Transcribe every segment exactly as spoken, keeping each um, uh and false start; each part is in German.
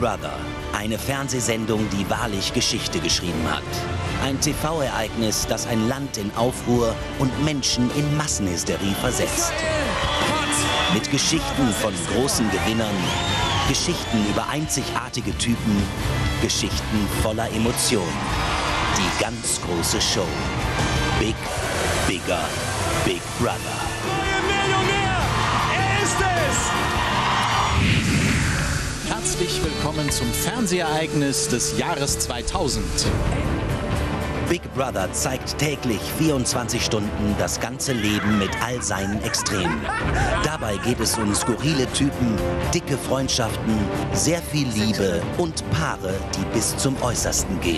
Brother, eine Fernsehsendung, die wahrlich Geschichte geschrieben hat. Ein T V-Ereignis, das ein Land in Aufruhr und Menschen in Massenhysterie versetzt. Mit Geschichten von großen Gewinnern, Geschichten über einzigartige Typen, Geschichten voller Emotionen. Die ganz große Show. Big, Bigger, Big Brother. Neuer Millionär! Er ist es! Herzlich willkommen zum Fernsehereignis des Jahres zweitausend. Big Brother zeigt täglich vierundzwanzig Stunden das ganze Leben mit all seinen Extremen. Dabei geht es um skurrile Typen, dicke Freundschaften, sehr viel Liebe und Paare, die bis zum Äußersten gehen.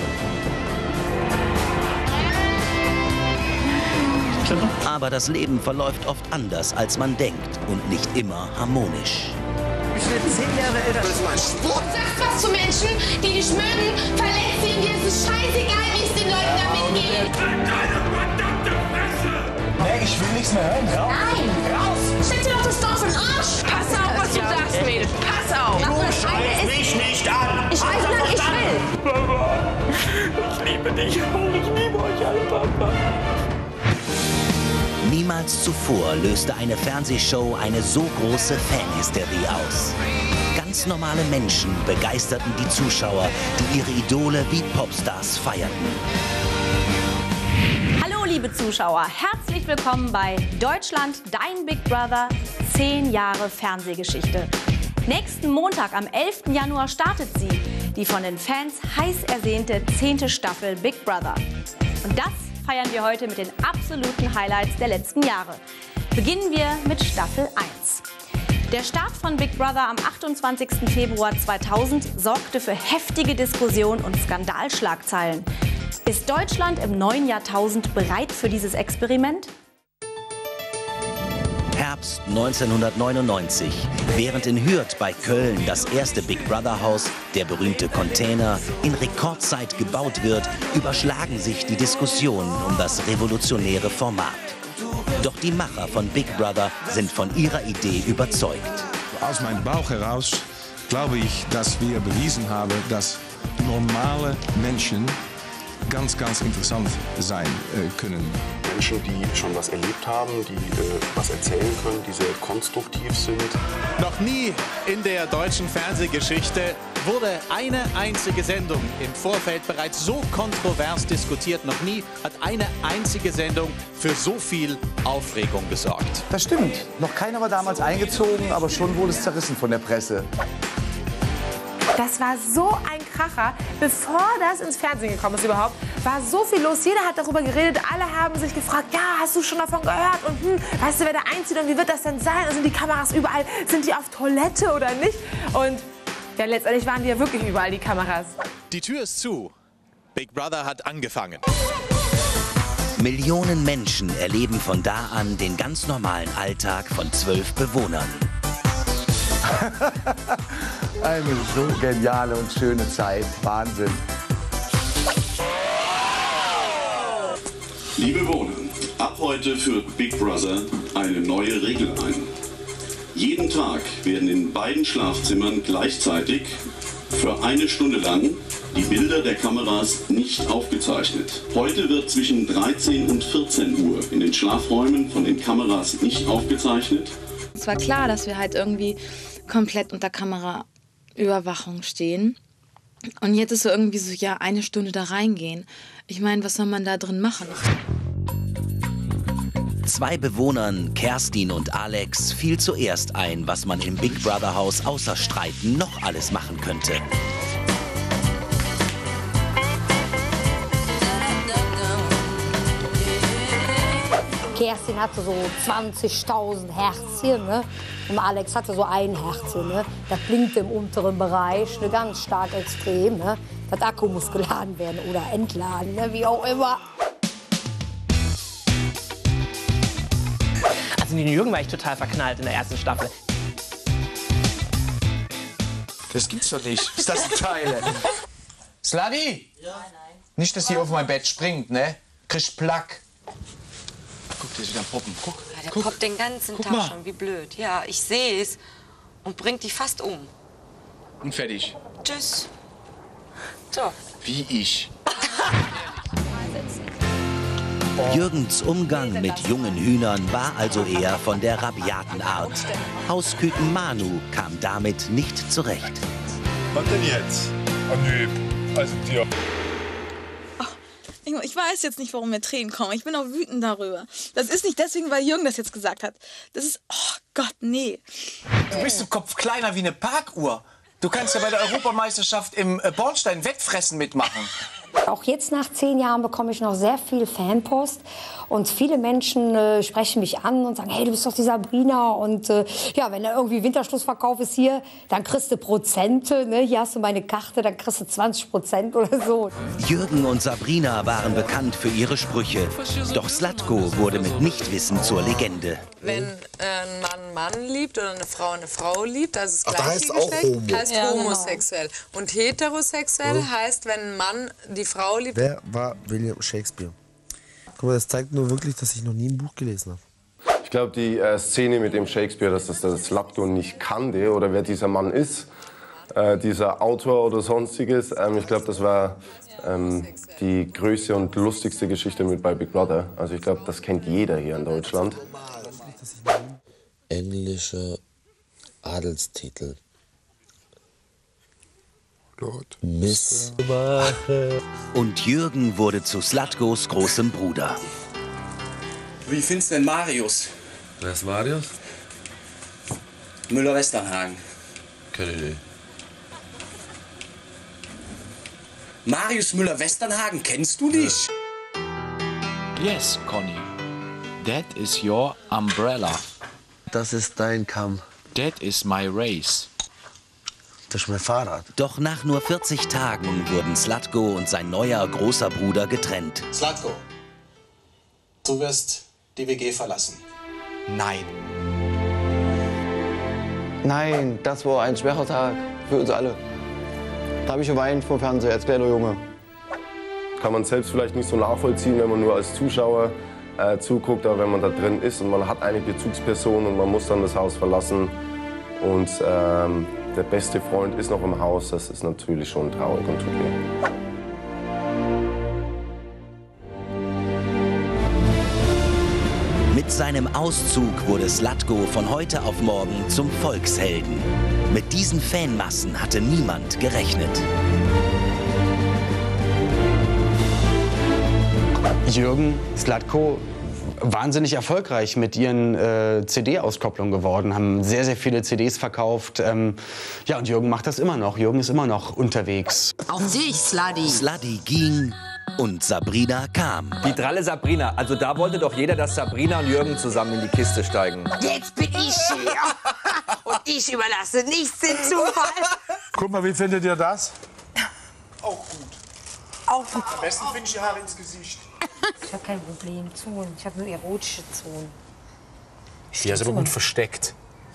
Aber das Leben verläuft oft anders, als man denkt und nicht immer harmonisch. Ich bin zehn Jahre älter. Das ist mein Sport. Du sagst was zu Menschen, die dich mögen, verletzt sie und dir ist es scheißegal, wie es den Leuten damit geht. Deine verdammte Fresse! Nee, ich will nichts mehr hören. Ja? Nein! Raus! Steck dir doch das Dorf in den Arsch! Pass auf, was du sagst, Mädel. Pass auf! Du Scheiß mich nicht an! Ich weiß, wie ich will! Papa, ich liebe dich. Ich liebe euch alle, Papa. Niemals zuvor löste eine Fernsehshow eine so große Fanhysterie aus. Ganz normale Menschen begeisterten die Zuschauer, die ihre Idole wie Popstars feierten. Hallo liebe Zuschauer, herzlich willkommen bei Deutschland, dein Big Brother, zehn Jahre Fernsehgeschichte. Nächsten Montag am elften Januar startet sie, die von den Fans heiß ersehnte zehnte Staffel Big Brother. Und das feiern wir heute mit den absoluten Highlights der letzten Jahre. Beginnen wir mit Staffel eins. Der Start von Big Brother am achtundzwanzigsten Februar zweitausend sorgte für heftige Diskussionen und Skandalschlagzeilen. Ist Deutschland im neuen Jahrtausend bereit für dieses Experiment? Herbst neunzehnhundertneunundneunzig. Während in Hürth bei Köln das erste Big Brother Haus, der berühmte Container, in Rekordzeit gebaut wird, überschlagen sich die Diskussionen um das revolutionäre Format. Doch die Macher von Big Brother sind von ihrer Idee überzeugt. Aus meinem Bauch heraus glaube ich, dass wir bewiesen haben, dass normale Menschen ganz, ganz interessant sein äh, können. Menschen, die schon was erlebt haben, die äh, was erzählen können, die sehr konstruktiv sind. Noch nie in der deutschen Fernsehgeschichte wurde eine einzige Sendung im Vorfeld bereits so kontrovers diskutiert. Noch nie hat eine einzige Sendung für so viel Aufregung gesorgt. Das stimmt. Noch keiner war damals eingezogen, aber schon wurde es zerrissen von der Presse. Das war so ein Kracher. Bevor das ins Fernsehen gekommen ist überhaupt, war so viel los. Jeder hat darüber geredet. Alle haben sich gefragt, ja, hast du schon davon gehört? Und hm, weißt du, wer da einzieht und wie wird das denn sein? Und sind die Kameras überall? Sind die auf Toilette oder nicht? Und ja, letztendlich waren die ja wirklich überall, die Kameras. Die Tür ist zu. Big Brother hat angefangen. Millionen Menschen erleben von da an den ganz normalen Alltag von zwölf Bewohnern. Eine so geniale und schöne Zeit. Wahnsinn. Liebe Bewohner, ab heute führt Big Brother eine neue Regel ein. Jeden Tag werden in beiden Schlafzimmern gleichzeitig für eine Stunde lang die Bilder der Kameras nicht aufgezeichnet. Heute wird zwischen dreizehn und vierzehn Uhr in den Schlafräumen von den Kameras nicht aufgezeichnet. Es war klar, dass wir halt irgendwie komplett unter Kameraüberwachung stehen. Und jetzt ist so irgendwie so, ja, eine Stunde da reingehen. Ich meine, was soll man da drin machen? Zwei Bewohnern, Kerstin und Alex, fiel zuerst ein, was man im Big Brother Haus außer Streiten noch alles machen könnte. Kerstin hatte so zwanzigtausend Herzchen, ne? Und Alex hatte so ein Herzchen, ne? Das blinkt im unteren Bereich, ne? Ganz stark extrem, ne? Das Akku muss geladen werden oder entladen, ne? Wie auch immer. Also in den Jürgen war ich total verknallt in der ersten Staffel. Das gibt's doch nicht. Ist das ein Teil? Slavi? Ja, nein. Nicht, dass sie auf mein Bett springt, ne? Kriegst Plack. Guck, der ist wieder am Poppen. Guck, ja, der guck. poppt den ganzen Guck Tag mal. schon, wie blöd. Ja, ich sehe es und bringt dich fast um. Und fertig. Tschüss. So. Wie ich. Jürgens Umgang mit jungen Hühnern war also eher von der rabiaten Art. Hausküken Manu kam damit nicht zurecht. Was denn jetzt? Oh nö, also dir. Ich weiß jetzt nicht, warum mir Tränen kommen. Ich bin auch wütend darüber. Das ist nicht deswegen, weil Jürgen das jetzt gesagt hat. Das ist, oh Gott, nee. Du bist ein Kopf kleiner wie eine Parkuhr. Du kannst ja bei der Europameisterschaft im Bornstein Wettfressen mitmachen. Auch jetzt nach zehn Jahren bekomme ich noch sehr viel Fanpost. Und viele Menschen äh, sprechen mich an und sagen, hey, du bist doch die Sabrina. Und äh, ja, wenn da irgendwie Winterschlussverkauf ist hier, dann kriegst du Prozente. Ne? Hier hast du meine Karte, dann kriegst du zwanzig Prozent oder so. Jürgen und Sabrina waren bekannt für ihre Sprüche. Doch Zlatko wurde mit Nichtwissen zur Legende. Wenn äh, ein Mann einen Mann liebt oder eine Frau eine Frau liebt, also das Ach, da gleiche heißt auch Geschlecht, Homo. heißt Ja, homosexuell. Und heterosexuell Mhm. heißt, wenn ein Mann die Frau liebt. Wer war William Shakespeare? Guck mal, das zeigt nur wirklich, dass ich noch nie ein Buch gelesen habe. Ich glaube, die äh, Szene mit dem Shakespeare, dass das der Zlatko nicht kannte oder wer dieser Mann ist, äh, dieser Autor oder sonstiges, ähm, ich glaube, das war ähm, die größte und lustigste Geschichte mit bei Big Brother. Also ich glaube, das kennt jeder hier in Deutschland. Englischer Adelstitel. Lord. Miss. Und Jürgen wurde zu Zlatkos großem Bruder. Wie findest du denn Marius? Wer ist Marius? Müller-Westernhagen. Keine Idee. Marius Müller-Westernhagen, kennst du nicht? Yes, Conny. That is your umbrella. Das ist dein Kamm. That is my race. Das ist mein Fahrrad. Doch nach nur vierzig Tagen wurden Zlatko und sein neuer großer Bruder getrennt. Zlatko, du wirst die W G verlassen. Nein. Nein, das war ein schwerer Tag für uns alle. Da habe ich geweint vom Fernseher als kleiner Junge. Kann man selbst vielleicht nicht so nachvollziehen, wenn man nur als Zuschauer äh, zuguckt, aber wenn man da drin ist und man hat eine Bezugsperson und man muss dann das Haus verlassen und ähm, der beste Freund ist noch im Haus, das ist natürlich schon traurig und tut weh. Mit seinem Auszug wurde Zlatko von heute auf morgen zum Volkshelden. Mit diesen Fanmassen hatte niemand gerechnet. Jürgen, Zlatko, wahnsinnig erfolgreich mit ihren äh, C D-Auskopplungen geworden, haben sehr, sehr viele C Ds verkauft. Ähm, ja, und Jürgen macht das immer noch. Jürgen ist immer noch unterwegs. Auf dich, Sladi. Sladi ging und Sabrina kam. Die dralle Sabrina. Also da wollte doch jeder, dass Sabrina und Jürgen zusammen in die Kiste steigen. Jetzt bin ich hier. Und ich überlasse nichts dem Zufall. Guck mal, wie findet ihr das? Auch gut. Auch gut. Am besten finde ich die Haare ins Gesicht. Ich habe kein Problem. Zonen. Ich habe nur erotische Zonen. Die ist aber gut versteckt.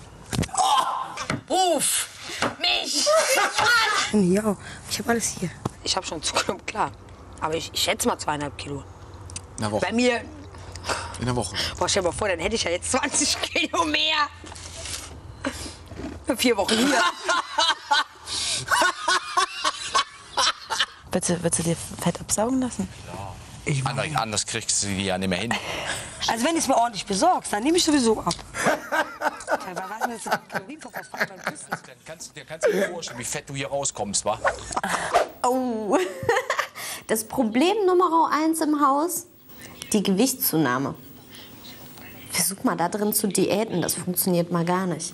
Oh, ruf mich an. Ja, ich habe alles hier. Ich habe schon zugenommen, klar. Aber ich, ich schätze mal zweieinhalb Kilo. In der Woche. Bei mir, In der Woche. boah, stell dir mal vor, dann hätte ich ja jetzt zwanzig Kilo mehr. Vier Wochen hier. Willst du, willst du dir Fett absaugen lassen? Ich anders, anders kriegst du die ja nicht mehr hin. Also wenn du es mir ordentlich besorgst, dann nehme ich sowieso ab. Was ist denn das Kalorienverbrauch beim Küssen? Dann kannst, dann kannst du dir vorstellen, wie fett du hier rauskommst, wa? Oh, das Problem Nummer eins im Haus, die Gewichtszunahme. Versuch mal da drin zu diäten, das funktioniert mal gar nicht.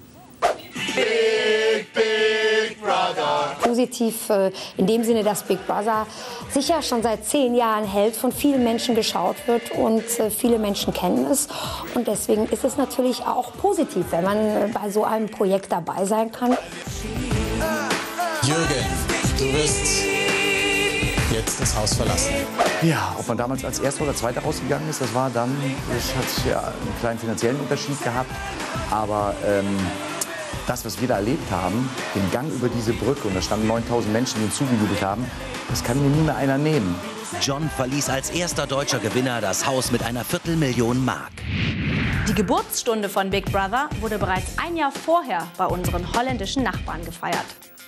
Big, Big Brother. Positiv äh, in dem Sinne, dass Big Brother sicher schon seit zehn Jahren hält, von vielen Menschen geschaut wird und äh, viele Menschen kennen es. Und deswegen ist es natürlich auch positiv, wenn man äh, bei so einem Projekt dabei sein kann. Jürgen, du wirst jetzt das Haus verlassen. Ja, ob man damals als Erster oder Zweiter rausgegangen ist, das war dann, das hat ja einen kleinen finanziellen Unterschied gehabt. Aber ähm, das, was wir da erlebt haben, den Gang über diese Brücke, und da standen neuntausend Menschen, die uns zugejubelt haben, das kann mir nie mehr einer nehmen. John verließ als erster deutscher Gewinner das Haus mit einer Viertelmillion Mark. Die Geburtsstunde von Big Brother wurde bereits ein Jahr vorher bei unseren holländischen Nachbarn gefeiert.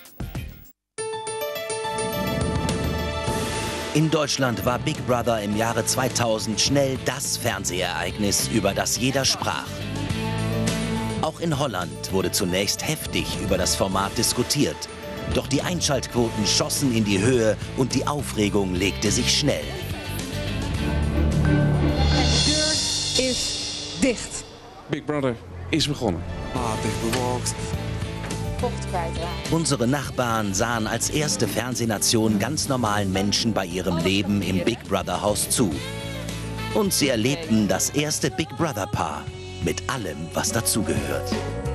In Deutschland war Big Brother im Jahre zweitausend schnell das Fernsehereignis, über das jeder sprach. Auch in Holland wurde zunächst heftig über das Format diskutiert. Doch die Einschaltquoten schossen in die Höhe und die Aufregung legte sich schnell. De deur is dicht. Big Brother is begonnen. Unsere Nachbarn sahen als erste Fernsehnation ganz normalen Menschen bei ihrem Leben im Big Brother Haus zu. Und sie erlebten das erste Big Brother Paar mit allem, was dazugehört.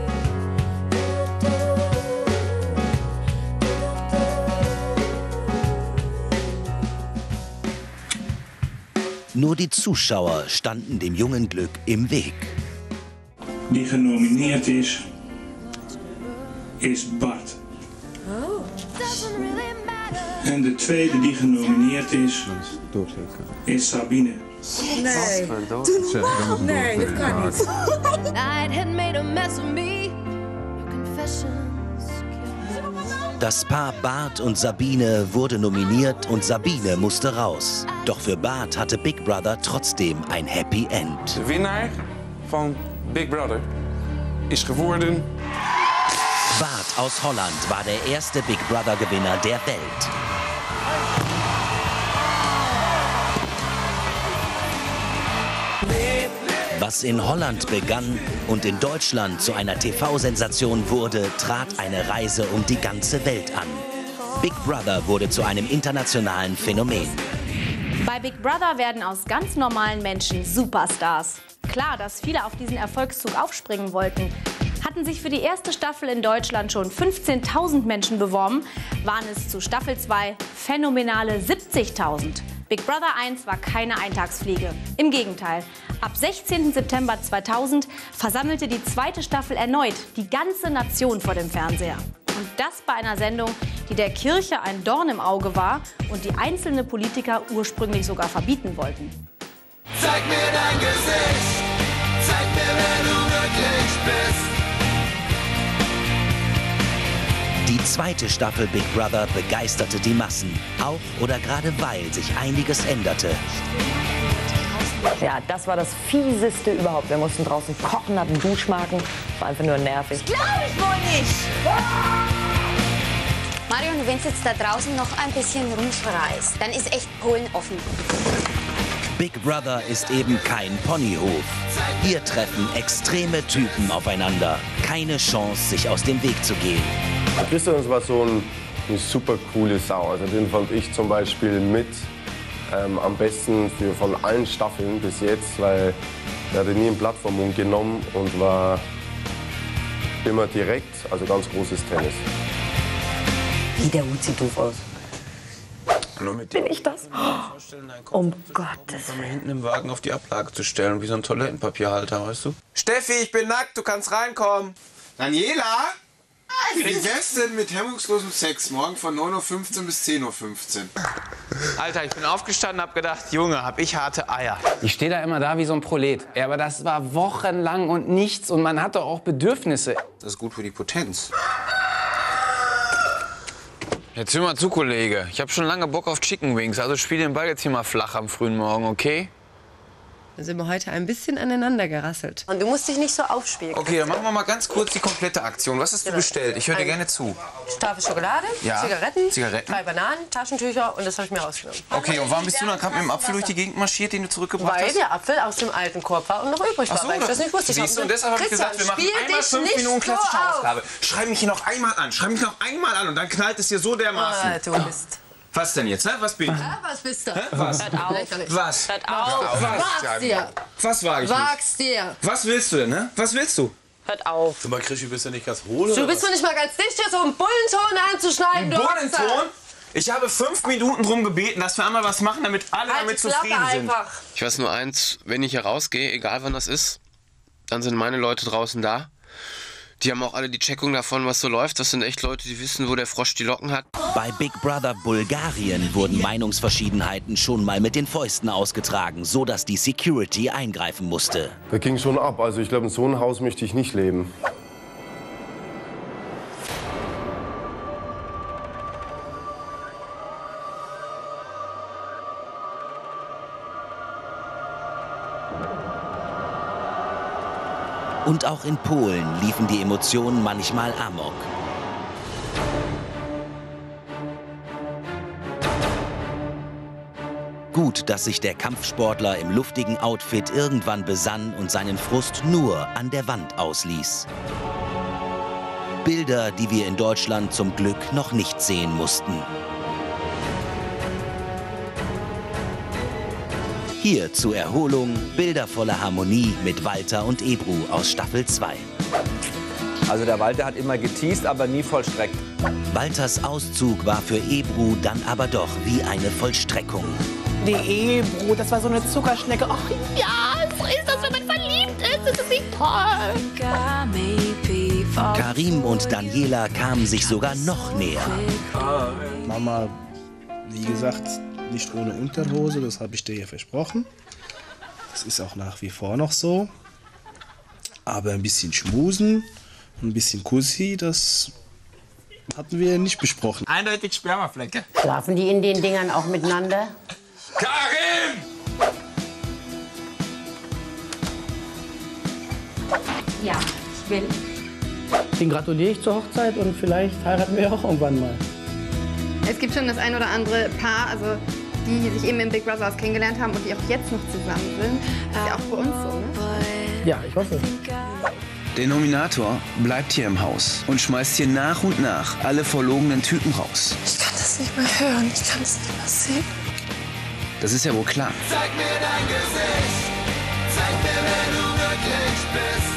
Nur die Zuschauer standen dem jungen Glück im Weg. Die genomineerd is, is Bart. En de tweede die genomineerd is, is Sabine. Nee, doe normaal. Nee, dat kan niet. Das Paar Bart und Sabine wurde nominiert und Sabine musste raus. Doch für Bart hatte Big Brother trotzdem ein Happy End. De winnaar van Big Brother is geworden... Bart aus Holland war der erste Big Brother-Gewinner der Welt. Was in Holland begann und in Deutschland zu einer T V-Sensation wurde, trat eine Reise um die ganze Welt an. Big Brother wurde zu einem internationalen Phänomen. Bei Big Brother werden aus ganz normalen Menschen Superstars. Klar, dass viele auf diesen Erfolgszug aufspringen wollten. Hatten sich für die erste Staffel in Deutschland schon fünfzehntausend Menschen beworben, waren es zu Staffel zwei phänomenale siebzigtausend. Big Brother eins war keine Eintagsfliege. Im Gegenteil. Ab sechzehnten September zweitausend versammelte die zweite Staffel erneut die ganze Nation vor dem Fernseher. Und das bei einer Sendung, die der Kirche ein Dorn im Auge war und die einzelne Politiker ursprünglich sogar verbieten wollten. Zeig mir dein Gesicht, zeig mir, wer du wirklich bist. Die zweite Staffel Big Brother begeisterte die Massen, auch oder gerade weil sich einiges änderte. Ja, das war das Fieseste überhaupt. Wir mussten draußen kochen, hatten Duschmarken. War einfach nur nervig. Glaube ich wohl nicht! Marion, wenn es jetzt da draußen noch ein bisschen rumschreist, dann ist echt Polen offen. Big Brother ist eben kein Ponyhof. Hier treffen extreme Typen aufeinander. Keine Chance, sich aus dem Weg zu gehen. Christian war so ein, eine super coole Sau. Also den fand ich zum Beispiel mit ähm, am besten für, von allen Staffeln bis jetzt, weil er hatte nie ein Blatt vom Mund genommen und war immer direkt, also ganz großes Tennis. Wie der Hut sieht doof aus. Bin ich das? Um Gottes Willen. Hinten im Wagen auf die Ablage zu stellen, wie so ein Toilettenpapierhalter, weißt du? Steffi, ich bin nackt, du kannst reinkommen. Daniela? Wie wär's denn mit hemmungslosem Sex morgen von neun Uhr fünfzehn bis zehn Uhr fünfzehn? Alter, ich bin aufgestanden, hab gedacht, Junge, hab ich harte Eier. Ich stehe da immer da wie so ein Prolet. Ja, aber das war wochenlang und nichts und man hatte auch Bedürfnisse. Das ist gut für die Potenz. Jetzt hör mal zu, Kollege. Ich hab schon lange Bock auf Chicken Wings, also spiel den Ball jetzt hier mal flach am frühen Morgen, okay? Da sind wir heute ein bisschen aneinander gerasselt. Und du musst dich nicht so aufspielen. Okay, dann machen wir mal ganz kurz die komplette Aktion. Was hast du bestellt? Ich höre dir gerne zu. Tafel Schokolade, Ja. Zigaretten, Zigaretten. drei Bananen, Taschentücher und das habe ich mir rausgenommen. Okay, und warum bist du dann gerade mit dem Apfel durch die Gegend marschiert, den du zurückgebracht Weil hast? der Apfel aus dem alten Korb war und noch übrig war, Ach so, weil ich das nicht wusste. Ich siehst du, hab und deshalb habe ich Christian, gesagt, wir machen spiel einmal dich fünf nicht Minuten klassische so auf. Ausgabe. Schreib mich hier noch einmal an, schreib mich noch einmal an und dann knallt es dir so dermaßen. Ah, du bist... Was denn jetzt, hä? Was bin ich? Ja, was bist du? Hä? Was? Hört auf. Was? Hört auf. Was? Wag's dir. Was wage ich Wag's dir. nicht? Was willst du denn, ne? Was willst du? Hört auf. Sag mal, Krischi, bist du nicht ganz hohl? Du bist doch nicht mal ganz dicht, hier so einen Bullenton anzuschneiden. Ein Bullenton? Ich habe fünf Minuten drum gebeten, dass wir einmal was machen, damit alle Halt damit die Klappe zufrieden sind. einfach. Ich weiß nur eins, wenn ich hier rausgehe, egal wann das ist, dann sind meine Leute draußen da. Die haben auch alle die Checkung davon, was so läuft. Das sind echt Leute, die wissen, wo der Frosch die Locken hat. Bei Big Brother Bulgarien wurden Meinungsverschiedenheiten schon mal mit den Fäusten ausgetragen, so dass die Security eingreifen musste. Da ging schon ab. Also ich glaube, in so einem Haus möchte ich nicht leben. Und auch in Polen liefen die Emotionen manchmal amok. Gut, dass sich der Kampfsportler im luftigen Outfit irgendwann besann und seinen Frust nur an der Wand ausließ. Bilder, die wir in Deutschland zum Glück noch nicht sehen mussten. Hier zur Erholung Bilder voller Harmonie mit Walter und Ebru aus Staffel zwei. Also der Walter hat immer geteast, aber nie vollstreckt. Walters Auszug war für Ebru dann aber doch wie eine Vollstreckung. Die Ebru, das war so eine Zuckerschnecke. Ach ja, so ist das, wenn man verliebt ist. Das ist nicht toll. Karim und Daniela kamen sich sogar noch näher. Mama, wie gesagt, nicht ohne Unterhose, das habe ich dir ja versprochen. Das ist auch nach wie vor noch so. Aber ein bisschen schmusen, ein bisschen Kussi, das hatten wir nicht besprochen. Eindeutig Spermaflecke. Schlafen die in den Dingern auch miteinander? Karim! Ja, ich will. Den gratuliere ich zur Hochzeit und vielleicht heiraten wir auch irgendwann mal. Es gibt schon das ein oder andere Paar, also die sich eben im Big Brother Haus kennengelernt haben und die auch jetzt noch zusammen sind. Das ist ja auch bei uns so, ne? Ja, ich hoffe. Der Nominator bleibt hier im Haus und schmeißt hier nach und nach alle verlogenen Typen raus. Ich kann das nicht mehr hören, ich kann das nicht mehr sehen. Das ist ja wohl klar. Zeig mir dein Gesicht, zeig mir, wer du wirklich bist.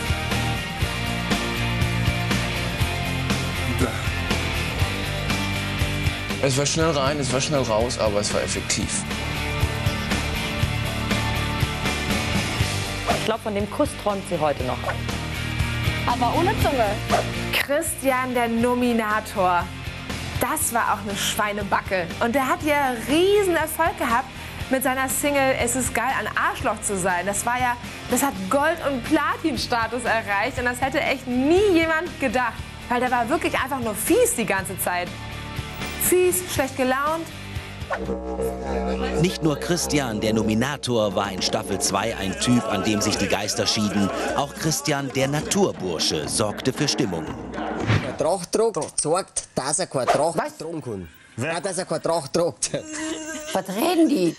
Es war schnell rein, es war schnell raus, aber es war effektiv. Ich glaube, von dem Kuss träumt sie heute noch. Aber ohne Zunge. Christian, der Nominator. Das war auch eine Schweinebacke. Und der hat ja riesen Erfolg gehabt mit seiner Single Es ist geil, ein Arschloch zu sein. Das war ja, das hat Gold- und Platin-Status erreicht. Und das hätte echt nie jemand gedacht. Weil der war wirklich einfach nur fies die ganze Zeit. Fies, schlecht gelaunt. Nicht nur Christian, der Nominator, war in Staffel zwei ein Typ, an dem sich die Geister schieden. Auch Christian, der Naturbursche, sorgte für Stimmung. Der Trachtdruck sorgt, dass er kein Tracht tragen kann. Ja, dass er kein Tracht tragt. Was reden die?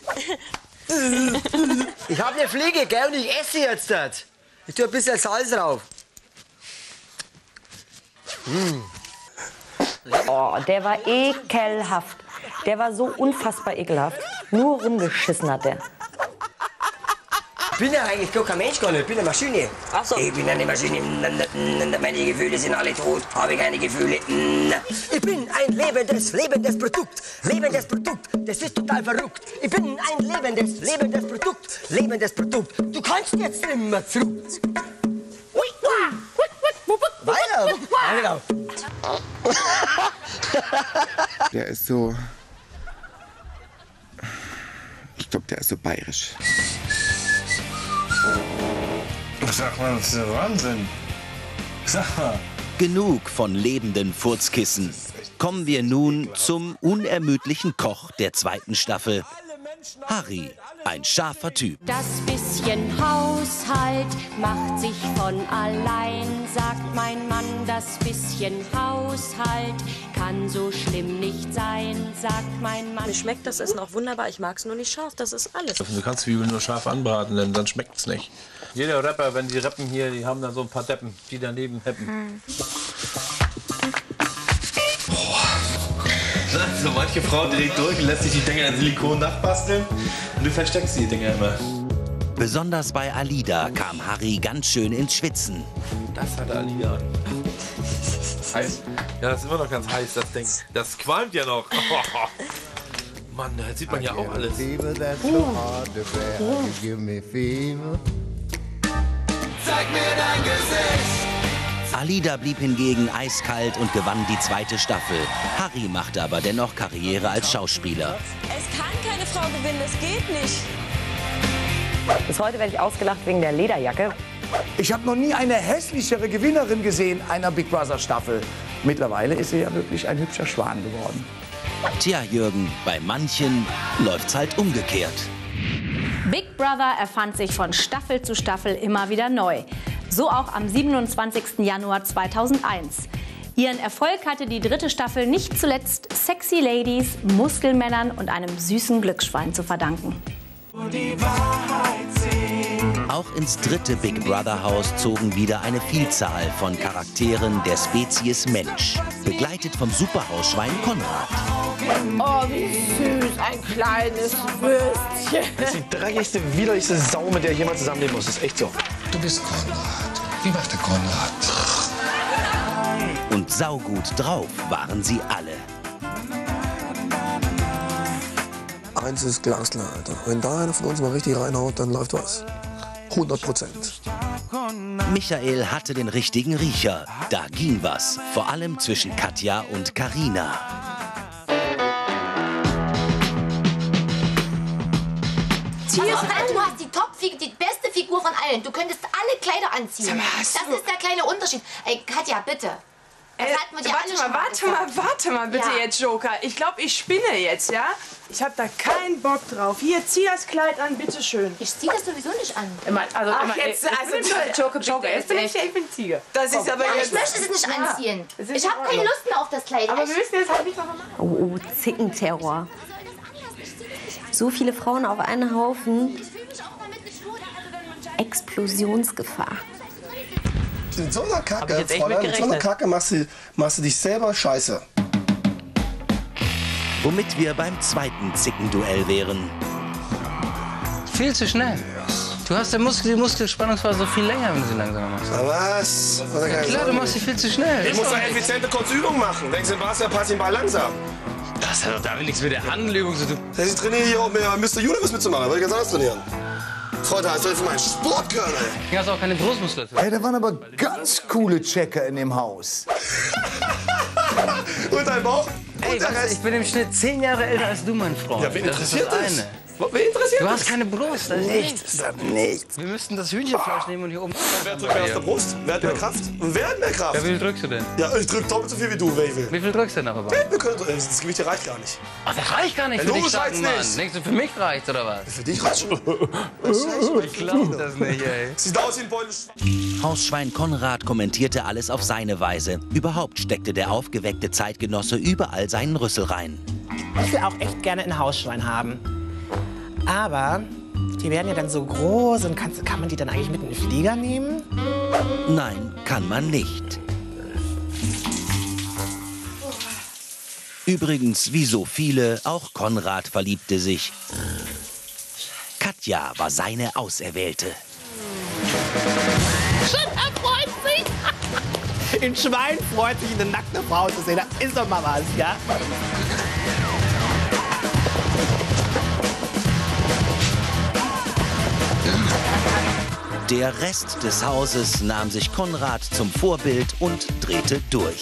Ich hab eine Fliege, gell, und ich esse jetzt das. Ich tue ein bisschen Salz drauf. Mm. Oh, der war ekelhaft. Der war so unfassbar ekelhaft. Nur rumgeschissen hat der. Ich bin ja eigentlich gar kein Mensch, gar nicht. Ich bin eine Maschine. Ach so. Ich bin eine Maschine. Meine Gefühle sind alle tot. Habe ich keine Gefühle. Ich bin ein lebendes, lebendes Produkt. Lebendes Produkt. Das ist total verrückt. Ich bin ein lebendes, lebendes Produkt. Lebendes Produkt. Du kannst jetzt immer zurück. Weiter. Genau. Der ist so... Ich glaube, der ist so bayerisch. Sag mal, das ist der Wahnsinn. Sag mal. Genug von lebenden Furzkissen. Kommen wir nun zum unermüdlichen Koch der zweiten Staffel. Harry, ein scharfer Typ. Das bisschen Haushalt macht sich von allein, sagt mein Mann. Das bisschen Haushalt kann so schlimm nicht sein, sagt mein Mann. Mir schmeckt das Essen auch wunderbar, ich mag es nur nicht scharf, das ist alles. Du kannst Zwiebeln nur scharf anbraten, denn dann schmeckt es nicht. Jeder Rapper, wenn die rappen hier, die haben dann so ein paar Deppen, die daneben rappen. Hm. So manche Frau dreht durch und lässt sich die Dinger in Silikon nachbasteln und du versteckst die Dinger immer. Besonders bei Alida kam Harry ganz schön ins Schwitzen. Das hat Alida an. Heiß? Ja, das ist immer noch ganz heiß, das Ding. Das qualmt ja noch. Mann, da sieht man ja auch alles. Zeig mir dein Gesicht. Alida blieb hingegen eiskalt und gewann die zweite Staffel. Harry machte aber dennoch Karriere als Schauspieler. Es kann keine Frau gewinnen, es geht nicht. Bis heute werde ich ausgelacht wegen der Lederjacke. Ich habe noch nie eine hässlichere Gewinnerin gesehen einer Big Brother Staffel. Mittlerweile ist sie ja wirklich ein hübscher Schwan geworden. Tja, Jürgen, bei manchen läuft's halt umgekehrt. Big Brother erfand sich von Staffel zu Staffel immer wieder neu. So auch am siebenundzwanzigsten Januar zweitausendeins. Ihren Erfolg hatte die dritte Staffel nicht zuletzt sexy Ladies, Muskelmännern und einem süßen Glücksschwein zu verdanken. Auch ins dritte Big Brother Haus zogen wieder eine Vielzahl von Charakteren der Spezies Mensch, begleitet vom Superhausschwein Konrad. Oh, wie süß, ein kleines Würstchen. Das ist die dreckigste, widerlichste Sau, mit der ich jemals zusammenleben muss. Das ist echt so. Du bist Konrad. Wie macht der Konrad? Und saugut drauf waren sie alle. Eins ist glasklar, Alter. Wenn da einer von uns mal richtig reinhaut, dann läuft was. hundert Prozent. Michael hatte den richtigen Riecher. Da ging was. Vor allem zwischen Katja und Carina. Zieh es an, du hast die Top-Figur, die beste Figur von allen. Du könntest alle Kleider anziehen. Das ist der kleine Unterschied. Ey, Katja, bitte. Das Äh, hat man dir warte alle mal, schon mal warte mal, gesagt. warte mal bitte Ja. jetzt, Joker. Ich glaube, ich spinne jetzt, ja? Ich habe da keinen Bock drauf. Hier, zieh das Kleid an, bitteschön. Ich zieh das sowieso nicht an. Immer, also, Ach, immer, jetzt, ey, also, jetzt bin ich Joker, bitte, Joker, jetzt bin ich, echt. ich bin Tiger. Das ist aber Ja, jetzt... ich möchte es nicht Ja. anziehen. Es ist Ich habe in keine Ordnung. Lust mehr auf das Kleid. Aber echt. wir müssen jetzt halt nicht noch mal machen. Oh, oh, Zickenterror. So viele Frauen auf einen Haufen. Explosionsgefahr. Mit so einer Hab ich Kacke, jetzt echt Fräulein, mit so einer mitgerechnet. Kacke machst du, machst du dich selber scheiße. Womit wir beim zweiten Zickenduell wären. Viel zu schnell. Du hast der Muskel, die Muskelspannungsphase viel länger, wenn du sie langsamer machst. Was? Ja, klar, du machst sie viel zu schnell. Ich muss eine effiziente Kurzübung machen. Wegen Sebastian passt ihn bei langsam. Das hat doch damit nichts mit der Handelübung zu tun. Das heißt, ich trainiere hier, um mir Mister Universe mitzumachen. Da will ich ganz anders trainieren. Freunde, das ist für meinen Sportkörner. Du hast auch keine Brustmuskulatur. Hey, da waren aber ganz coole Checker in dem Haus. Und dein Bauch? Ey, Und der weißt du, Rest? ich bin im Schnitt zehn Jahre älter als du, mein Freund. Ja, wen das ist interessiert das das? eine. Wen interessiert Du das? hast keine Brust, das ist Nichts, nichts. das hat nichts. Wir müssten das Hühnchenfleisch nehmen und hier oben... Wer drückt mehr aus der Brust? Wer hat mehr Kraft? Und wer hat mehr Kraft? Ja, wie viel drückst du denn? Ja, ich drück doppelt so viel wie du, Wavy. Wie viel drückst du denn noch überhaupt? Wir können, das Gewicht hier reicht gar nicht. Ach, das reicht gar nicht Ja, für dich, logisch reicht's sagen, Mann. nicht. Denkst du, für mich reicht's, oder was? Für dich reicht's schon. Ich glaub das nicht, ey. Sieht aus wie ein Beutel. Hausschwein Konrad kommentierte alles auf seine Weise. Überhaupt steckte der aufgeweckte Zeitgenosse überall seinen Rüssel rein. Ich will auch echt gerne ein Hausschwein haben. Aber die werden ja dann so groß und kann, kann man die dann eigentlich mit in den Flieger nehmen? Nein, kann man nicht. Übrigens, wie so viele, auch Konrad verliebte sich. Katja war seine Auserwählte. Schon, er freut sich. Ein Schwein freut sich, eine nackte Frau zu sehen. Das ist doch mal was, ja? Der Rest des Hauses nahm sich Konrad zum Vorbild und drehte durch.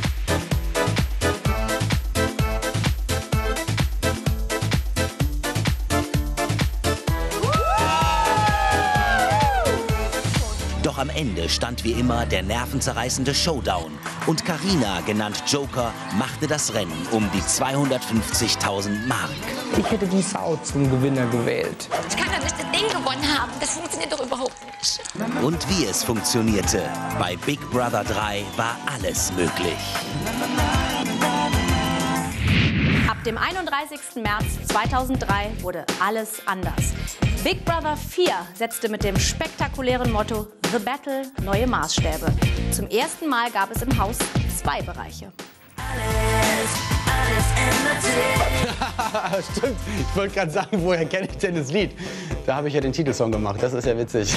Doch am Ende stand wie immer der nervenzerreißende Showdown. Und Carina, genannt Joker, machte das Rennen um die zweihundertfünfzigtausend Mark. Ich hätte die Sau zum Gewinner gewählt. Ich kann doch nicht das Ding gewonnen haben. Das funktioniert doch überhaupt nicht. Und wie es funktionierte. Bei Big Brother drei war alles möglich. Ab dem einunddreißigsten März zweitausenddrei wurde alles anders. Big Brother vier setzte mit dem spektakulären Motto The Battle neue Maßstäbe. Zum ersten Mal gab es im Haus zwei Bereiche. Stimmt. Ich wollte gerade sagen, woher kenne ich denn das Lied? Da habe ich ja den Titelsong gemacht. Das ist ja witzig.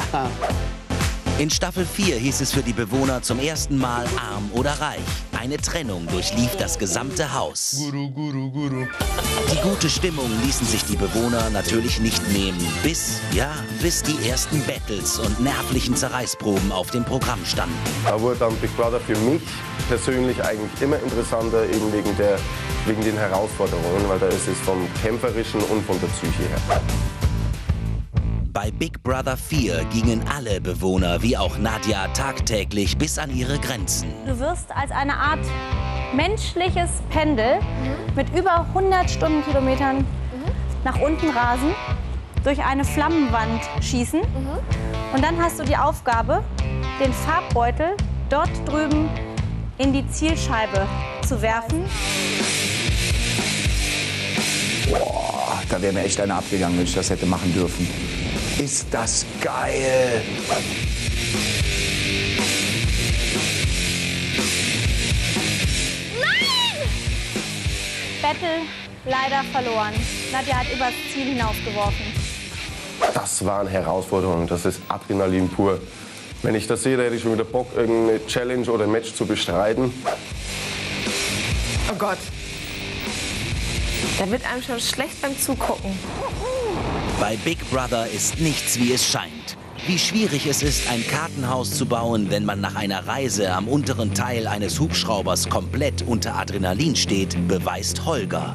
In Staffel vier hieß es für die Bewohner zum ersten Mal arm oder reich. Eine Trennung durchlief das gesamte Haus. Guru, Guru, Guru. Die gute Stimmung ließen sich die Bewohner natürlich nicht nehmen, bis, ja, bis die ersten Battles und nervlichen Zerreißproben auf dem Programm standen. Da wurde dann Big Brother für mich persönlich eigentlich immer interessanter, eben wegen, der, wegen den Herausforderungen, weil da ist es vom Kämpferischen und von der Psyche her. Bei Big Brother vier gingen alle Bewohner, wie auch Nadja, tagtäglich bis an ihre Grenzen. Du wirst als eine Art menschliches Pendel mit über hundert Stundenkilometern nach unten rasen, durch eine Flammenwand schießen Und dann hast du die Aufgabe, den Farbbeutel dort drüben in die Zielscheibe zu werfen. Boah, da wäre mir echt einer abgegangen, wenn ich das hätte machen dürfen. Ist das geil! Nein! Battle leider verloren. Nadja hat übers Ziel hinausgeworfen. Das waren Herausforderungen, das ist Adrenalin pur. Wenn ich das sehe, da hätte ich schon wieder Bock, irgendeine Challenge oder Match zu bestreiten. Oh Gott. Da wird einem schon schlecht beim Zugucken. Bei Big Brother ist nichts, wie es scheint. Wie schwierig es ist, ein Kartenhaus zu bauen, wenn man nach einer Reise am unteren Teil eines Hubschraubers komplett unter Adrenalin steht, beweist Holger.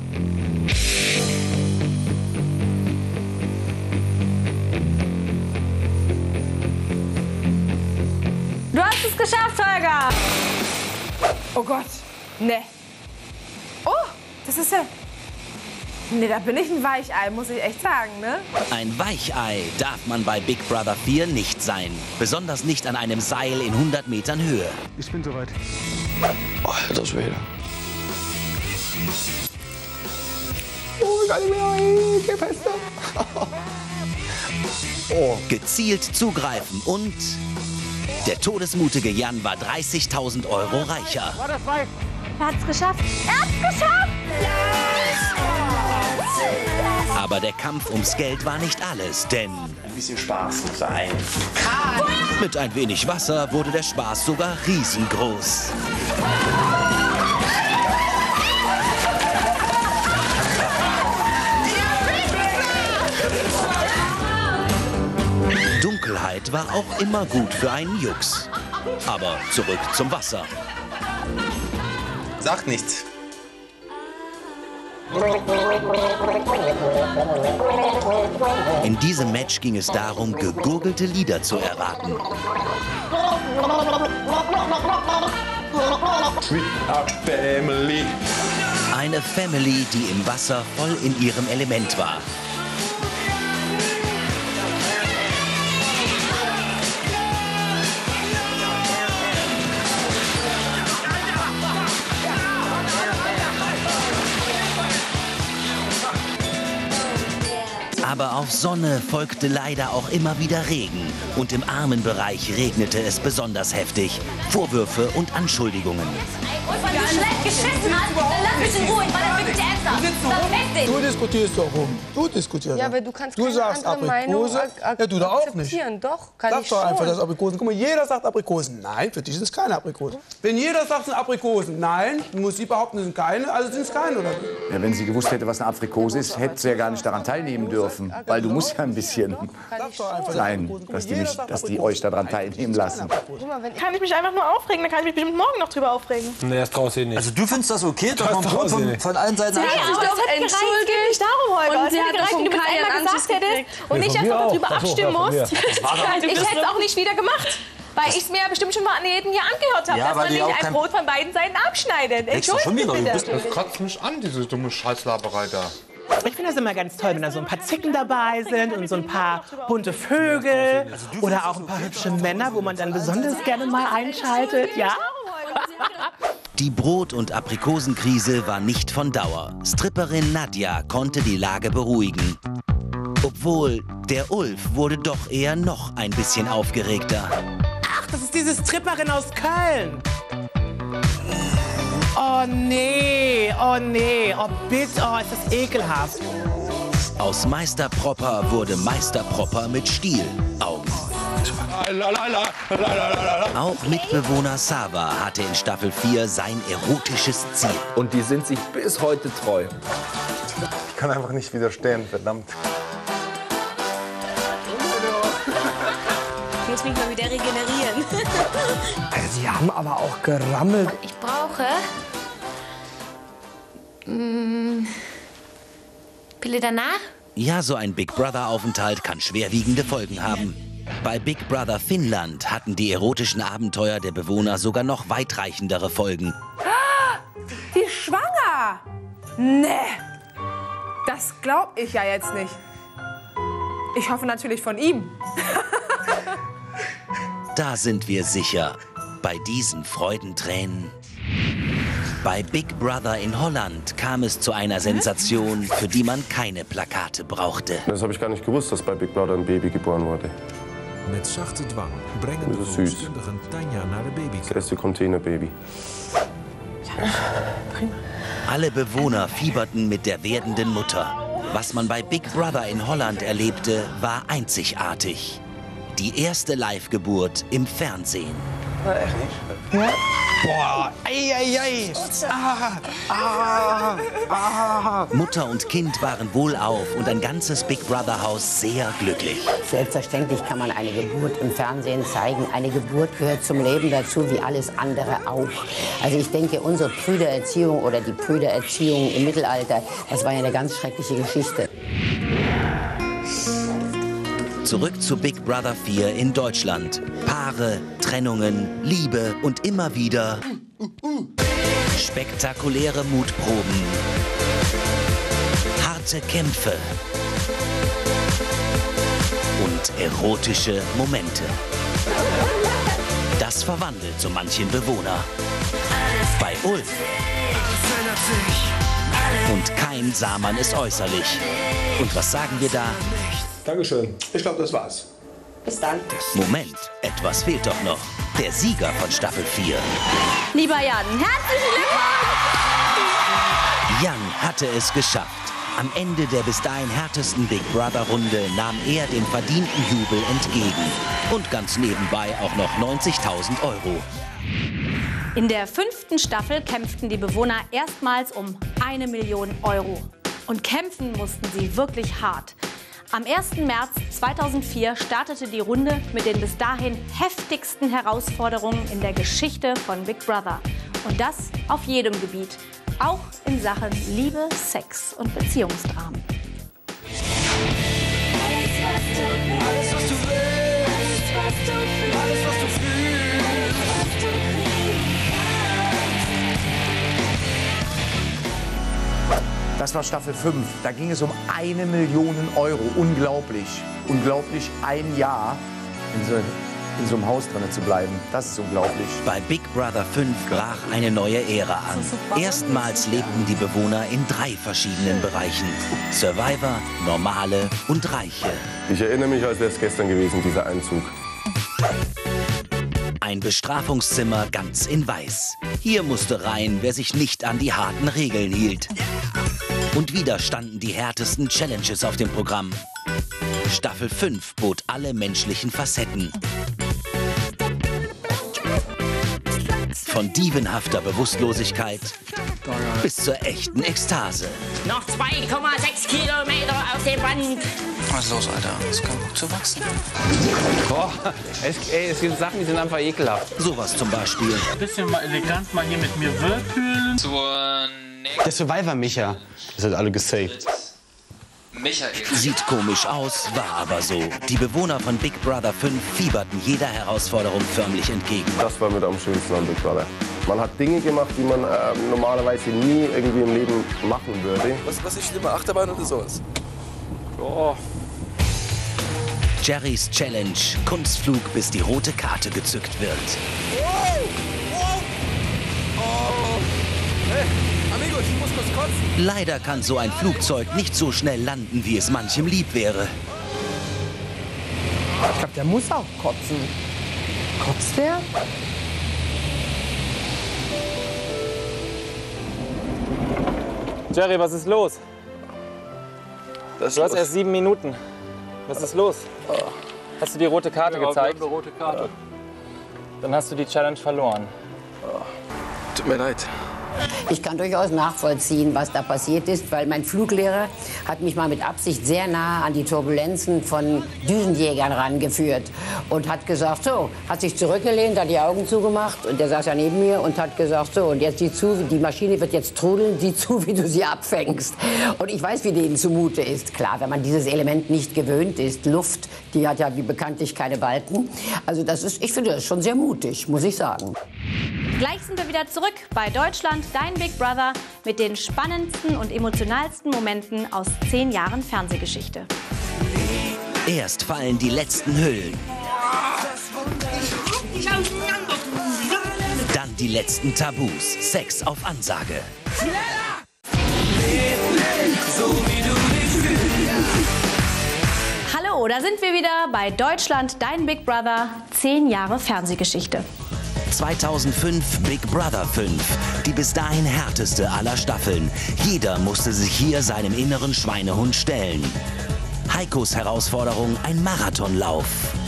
Du hast es geschafft, Holger! Oh Gott. Ne. Oh, das ist ja... Ne, da bin ich ein Weichei, muss ich echt sagen, ne? Ein Weichei darf man bei Big Brother vier nicht sein. Besonders nicht an einem Seil in hundert Metern Höhe. Ich bin soweit. Alter Schwede. Oh, gar nicht mehr. Ich geh fester. Oh. Gezielt zugreifen und der todesmutige Jan war dreißigtausend Euro reicher. War das frei? Er hat's geschafft. Er hat's geschafft! Aber der Kampf ums Geld war nicht alles, denn Ein bisschen Spaß muss sein. mit ein wenig Wasser wurde der Spaß sogar riesengroß. Dunkelheit war auch immer gut für einen Jux. Aber zurück zum Wasser. Sagt nichts. In diesem Match ging es darum, gegurgelte Lieder zu erraten. Sweet Family. Eine Family, die im Wasser voll in ihrem Element war. Aber auf Sonne folgte leider auch immer wieder Regen. Und im Armenbereich regnete es besonders heftig. Vorwürfe und Anschuldigungen. Und wenn du schlecht geschissen hast, dann lass mich in Ruhe. Ich war das wirklich ernsthaft. Du diskutierst doch rum. Du diskutierst. Ja, aber du kannst Du keine sagst andere Aprikose. Meinung ak- Ja, du doch auch nicht. akzeptieren. Doch, kann Sag ich doch schon. einfach, das ist Aprikosen. Guck mal, jeder sagt Aprikosen. Nein, für dich ist es keine Aprikosen. Wenn jeder sagt, es sind Aprikosen. Nein, muss sie behaupten, es sind keine, also sind es keine, oder? Ja, wenn sie gewusst hätte, was eine Aprikose ist, hätte sie ja gar nicht daran teilnehmen dürfen. Weil du musst ja ein bisschen sein, dass die, nicht, dass die euch daran teilnehmen lassen. Kann ich mich einfach nur aufregen, dann kann ich mich bestimmt morgen noch drüber aufregen. Nee, das traust du nicht. Also du findest das okay? Das Doch man traust du von, nicht. von allen Seiten Sie hat sich doch entschuldigt. Es geht nicht darum, Holger. Und Es sie hätte hat gereicht, vom wenn du mir Kai einmal einen gesagt Anschiss hättest gekriegt. und Nee, nicht von mir einfach auch. darüber Das war abstimmen von mir. musst. Das war doch- Ich hätte es auch nicht wieder gemacht. Weil ich es mir ja bestimmt schon mal an jedem Jahr angehört habe, Ja, dass weil man du ja nicht auch ein kein- Brot von beiden Seiten abschneidet. Denkst du schon wieder, du Entschuldigung bist- bitte. Das kotzt mich an, diese dumme Scheißlaberei da. Ich finde das immer ganz toll, wenn da so ein paar Zicken dabei sind und so ein paar bunte Vögel oder auch ein paar hübsche Männer, wo man dann besonders gerne mal einschaltet, ja? Die Brot- und Aprikosenkrise war nicht von Dauer. Stripperin Nadja konnte die Lage beruhigen. Obwohl, der Ulf wurde doch eher noch ein bisschen aufgeregter. Ach, das ist diese Stripperin aus Köln. Oh nee, oh nee, oh bitte, oh ist das ekelhaft. Aus Meister Propper wurde Meister Propper mit Stiel. Augen. Auch Mitbewohner Sava hatte in Staffel vier sein erotisches Ziel. Und die sind sich bis heute treu. Ich kann einfach nicht widerstehen, verdammt. Ich muss mich mal wieder regenerieren. Sie haben aber auch gerammelt. Ich brauche... Mm, Pille danach? Ja, so ein Big Brother-Aufenthalt kann schwerwiegende Folgen haben. Bei Big Brother Finnland hatten die erotischen Abenteuer der Bewohner sogar noch weitreichendere Folgen. Die ist schwanger! Nee. Das glaub ich ja jetzt nicht. Ich hoffe natürlich von ihm. Da sind wir sicher, bei diesen Freudentränen. Bei Big Brother in Holland kam es zu einer Sensation, für die man keine Plakate brauchte. Das habe ich gar nicht gewusst, dass bei Big Brother ein Baby geboren wurde. Met zachte dwang brengen de verloskundigen Tanja naar de baby. Das erste Containerbaby. Alle Bewohner fieberten mit der werdenden Mutter. Was man bei Big Brother in Holland erlebte, war einzigartig. Die erste Live-Geburt im Fernsehen. Na, echt nicht? Ja. Boah, ei, ei, ei. Ah, ah, ah. Mutter und Kind waren wohlauf und ein ganzes Big Brother-Haus sehr glücklich. Selbstverständlich kann man eine Geburt im Fernsehen zeigen. Eine Geburt gehört zum Leben dazu, wie alles andere auch. Also ich denke, unsere Brüdererziehung oder die Brüdererziehung im Mittelalter, das war ja eine ganz schreckliche Geschichte. Zurück zu Big Brother vier in Deutschland. Paare, Trennungen, Liebe und immer wieder spektakuläre Mutproben, harte Kämpfe und erotische Momente. Das verwandelt so manchen Bewohner. Bei Ulf und kein sah man es äußerlich. Und was sagen wir da? Dankeschön. Ich glaube, das war's. Bis dann. Moment, etwas fehlt doch noch. Der Sieger von Staffel vier. Lieber Jan, herzlichen Glückwunsch! Jan hatte es geschafft. Am Ende der bis dahin härtesten Big Brother-Runde nahm er den verdienten Jubel entgegen. Und ganz nebenbei auch noch neunzigtausend Euro. In der fünften Staffel kämpften die Bewohner erstmals um eine Million Euro. Und kämpfen mussten sie wirklich hart. Am ersten März zweitausendvier startete die Runde mit den bis dahin heftigsten Herausforderungen in der Geschichte von Big Brother. Und das auf jedem Gebiet, auch in Sachen Liebe, Sex und Beziehungsdramen. Alles, was du willst, alles, was du fühlst. Das war Staffel fünf. Da ging es um eine Million Euro. Unglaublich. Unglaublich, ein Jahr in so, in so einem Haus drin zu bleiben. Das ist unglaublich. Bei Big Brother fünf brach eine neue Ära an. Erstmals lebten die Bewohner in drei verschiedenen Bereichen. Survivor, Normale und Reiche. Ich erinnere mich, als wäre es gestern gewesen, dieser Einzug. Ein Bestrafungszimmer ganz in Weiß. Hier musste rein, wer sich nicht an die harten Regeln hielt. Und wieder standen die härtesten Challenges auf dem Programm. Staffel fünf bot alle menschlichen Facetten. Von dievenhafter Bewusstlosigkeit bis zur echten Ekstase. Noch zwei Komma sechs Kilometer auf dem Band. Was ist los, Alter? Das kann gut zu wachsen. Boah, es, ey, es gibt Sachen, die sind einfach ekelhaft. Sowas zum Beispiel. Ein bisschen mal elegant mal hier mit mir wirkeln. Zur Der Survivor Micha. Das sind alle gesaved. Michael. Sieht komisch aus, war aber so. Die Bewohner von Big Brother fünf fieberten jeder Herausforderung förmlich entgegen. Das war mit am schönsten an Big Brother. Man hat Dinge gemacht, die man äh, normalerweise nie irgendwie im Leben machen würde. Was, was ist schlimmer, Achterbahn oder sowas? Oh. Jerrys Challenge, Kunstflug, bis die rote Karte gezückt wird. Wow! Wow! Oh! Hey, Amigo, ich muss kurz kotzen. Leider kann so ein Flugzeug nicht so schnell landen, wie es manchem lieb wäre. Ich glaube, der muss auch kotzen. Kotzt der? Jerry, was ist los? Das du hast los. erst sieben Minuten. Was ist los? Oh. Hast du die rote Karte ja, gezeigt? eine rote Karte. Dann hast du die Challenge verloren. Oh. Tut mir leid. Ich kann durchaus nachvollziehen, was da passiert ist, weil mein Fluglehrer hat mich mal mit Absicht sehr nah an die Turbulenzen von Düsenjägern rangeführt und hat gesagt, so, hat sich zurückgelehnt, hat die Augen zugemacht und der saß ja neben mir und hat gesagt, so, und jetzt sieh zu, die Maschine wird jetzt trudeln, sieh zu, wie du sie abfängst. Und ich weiß, wie denen zumute ist. Klar, wenn man dieses Element nicht gewöhnt ist, Luft, die hat ja wie bekanntlich keine Balken. Also das ist, ich finde das schon sehr mutig, muss ich sagen. Gleich sind wir wieder zurück bei Deutschland, dein Big Brother, mit den spannendsten und emotionalsten Momenten aus zehn Jahren Fernsehgeschichte. Erst fallen die letzten Hüllen. Dann die letzten Tabus. Sex auf Ansage. Hallo, da sind wir wieder bei Deutschland, dein Big Brother, zehn Jahre Fernsehgeschichte. zweitausendfünf Big Brother fünf, die bis dahin härteste aller Staffeln. Jeder musste sich hier seinem inneren Schweinehund stellen. Heikos Herausforderung, ein Marathonlauf.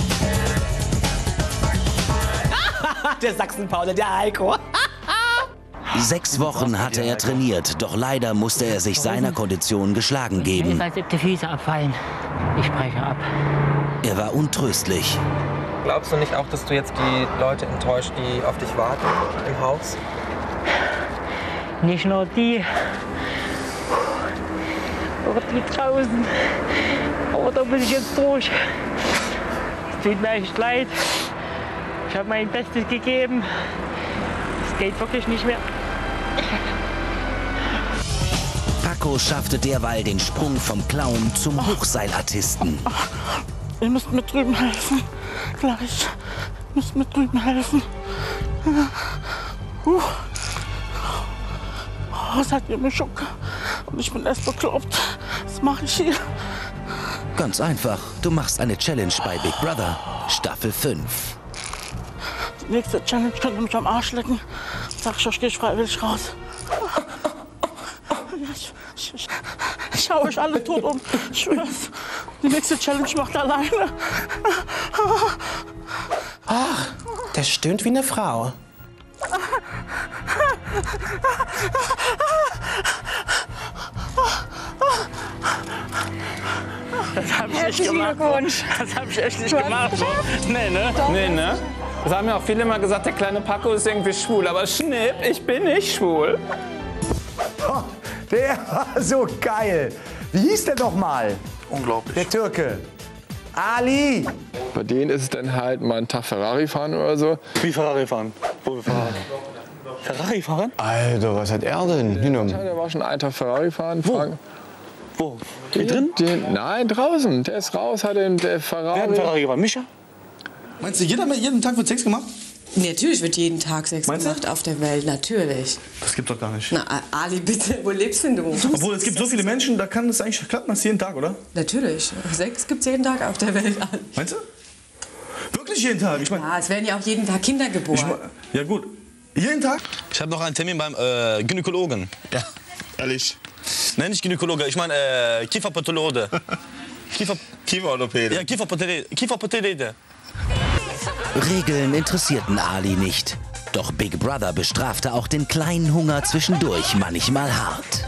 Der Sachsen-Paule, der Heiko. Sechs Wochen hatte er trainiert, doch leider musste er sich seiner Kondition geschlagen geben. Als ob die Füße abfallen. Ich breche ab. Er war untröstlich. Glaubst du nicht auch, dass du jetzt die Leute enttäuscht, die auf dich warten im Haus? Nicht nur die. Auch die draußen. Aber da muss ich jetzt durch. Es tut mir echt leid. Ich habe mein Bestes gegeben. Es geht wirklich nicht mehr. Paco schaffte derweil den Sprung vom Clown zum Hochseilartisten. Ihr müsst mir drüben helfen. Gleich. Ihr müsst mir drüben helfen. Uh. Oh, seid ihr mir Schock. Und ich bin erst bekloppt. Was mache ich hier? Ganz einfach. Du machst eine Challenge bei Big Brother. Staffel fünf. Die nächste Challenge könnt ihr mich am Arsch lecken. Sag ich euch, gehe ich freiwillig raus. Ich, ich, ich, ich hau euch alle tot um. Ich schwör's. Die nächste Challenge macht alleine. Ach, der stöhnt wie eine Frau. Das hab ich echt gemacht. Das hab ich echt nicht gemacht. Nee, ne? Nee, ne? Das haben ja auch viele mal gesagt, der kleine Paco ist irgendwie schwul. Aber Schnipp, ich bin nicht schwul. Oh, der war so geil. Wie hieß der doch mal? Unglaublich. Der Türke. Ali. Bei denen ist es dann halt mal ein Tag Ferrari fahren oder so. Wie Ferrari fahren? Wo wir fahren? Ferrari fahren? Alter, was hat er denn? Ja, der war schon einen Tag Ferrari fahren. Wo? Fragen. Wo? Hier drin? Den, nein, draußen. Der ist raus, hat den der Ferrari. Wer hat einen Ferrari gefahren? Micha? Meinst du, jeder, jeden Tag wird Sex gemacht? Natürlich wird jeden Tag Sex Meinst gemacht du? auf der Welt, natürlich. Das gibt doch gar nicht. Na, Ali, bitte, wo lebst denn du? Obwohl, es gibt so viele Menschen, da kann das eigentlich klappen, das jeden Tag, oder? Natürlich. Sex gibt's jeden Tag auf der Welt. Ali. Meinst du? Wirklich jeden Tag? Ich mein, Ja, es werden ja auch jeden Tag Kinder geboren. ich mein, ja gut, jeden Tag? Ich habe noch einen Termin beim äh, Gynäkologen. Ja, ehrlich. Nein, nicht Gynäkologe, ich meine äh, Kieferpathologe. Kiefer Kieferorthopäde. Ja, Kieferpathologe. Kieferpathologe. Regeln interessierten Ali nicht. Doch Big Brother bestrafte auch den kleinen Hunger zwischendurch manchmal hart.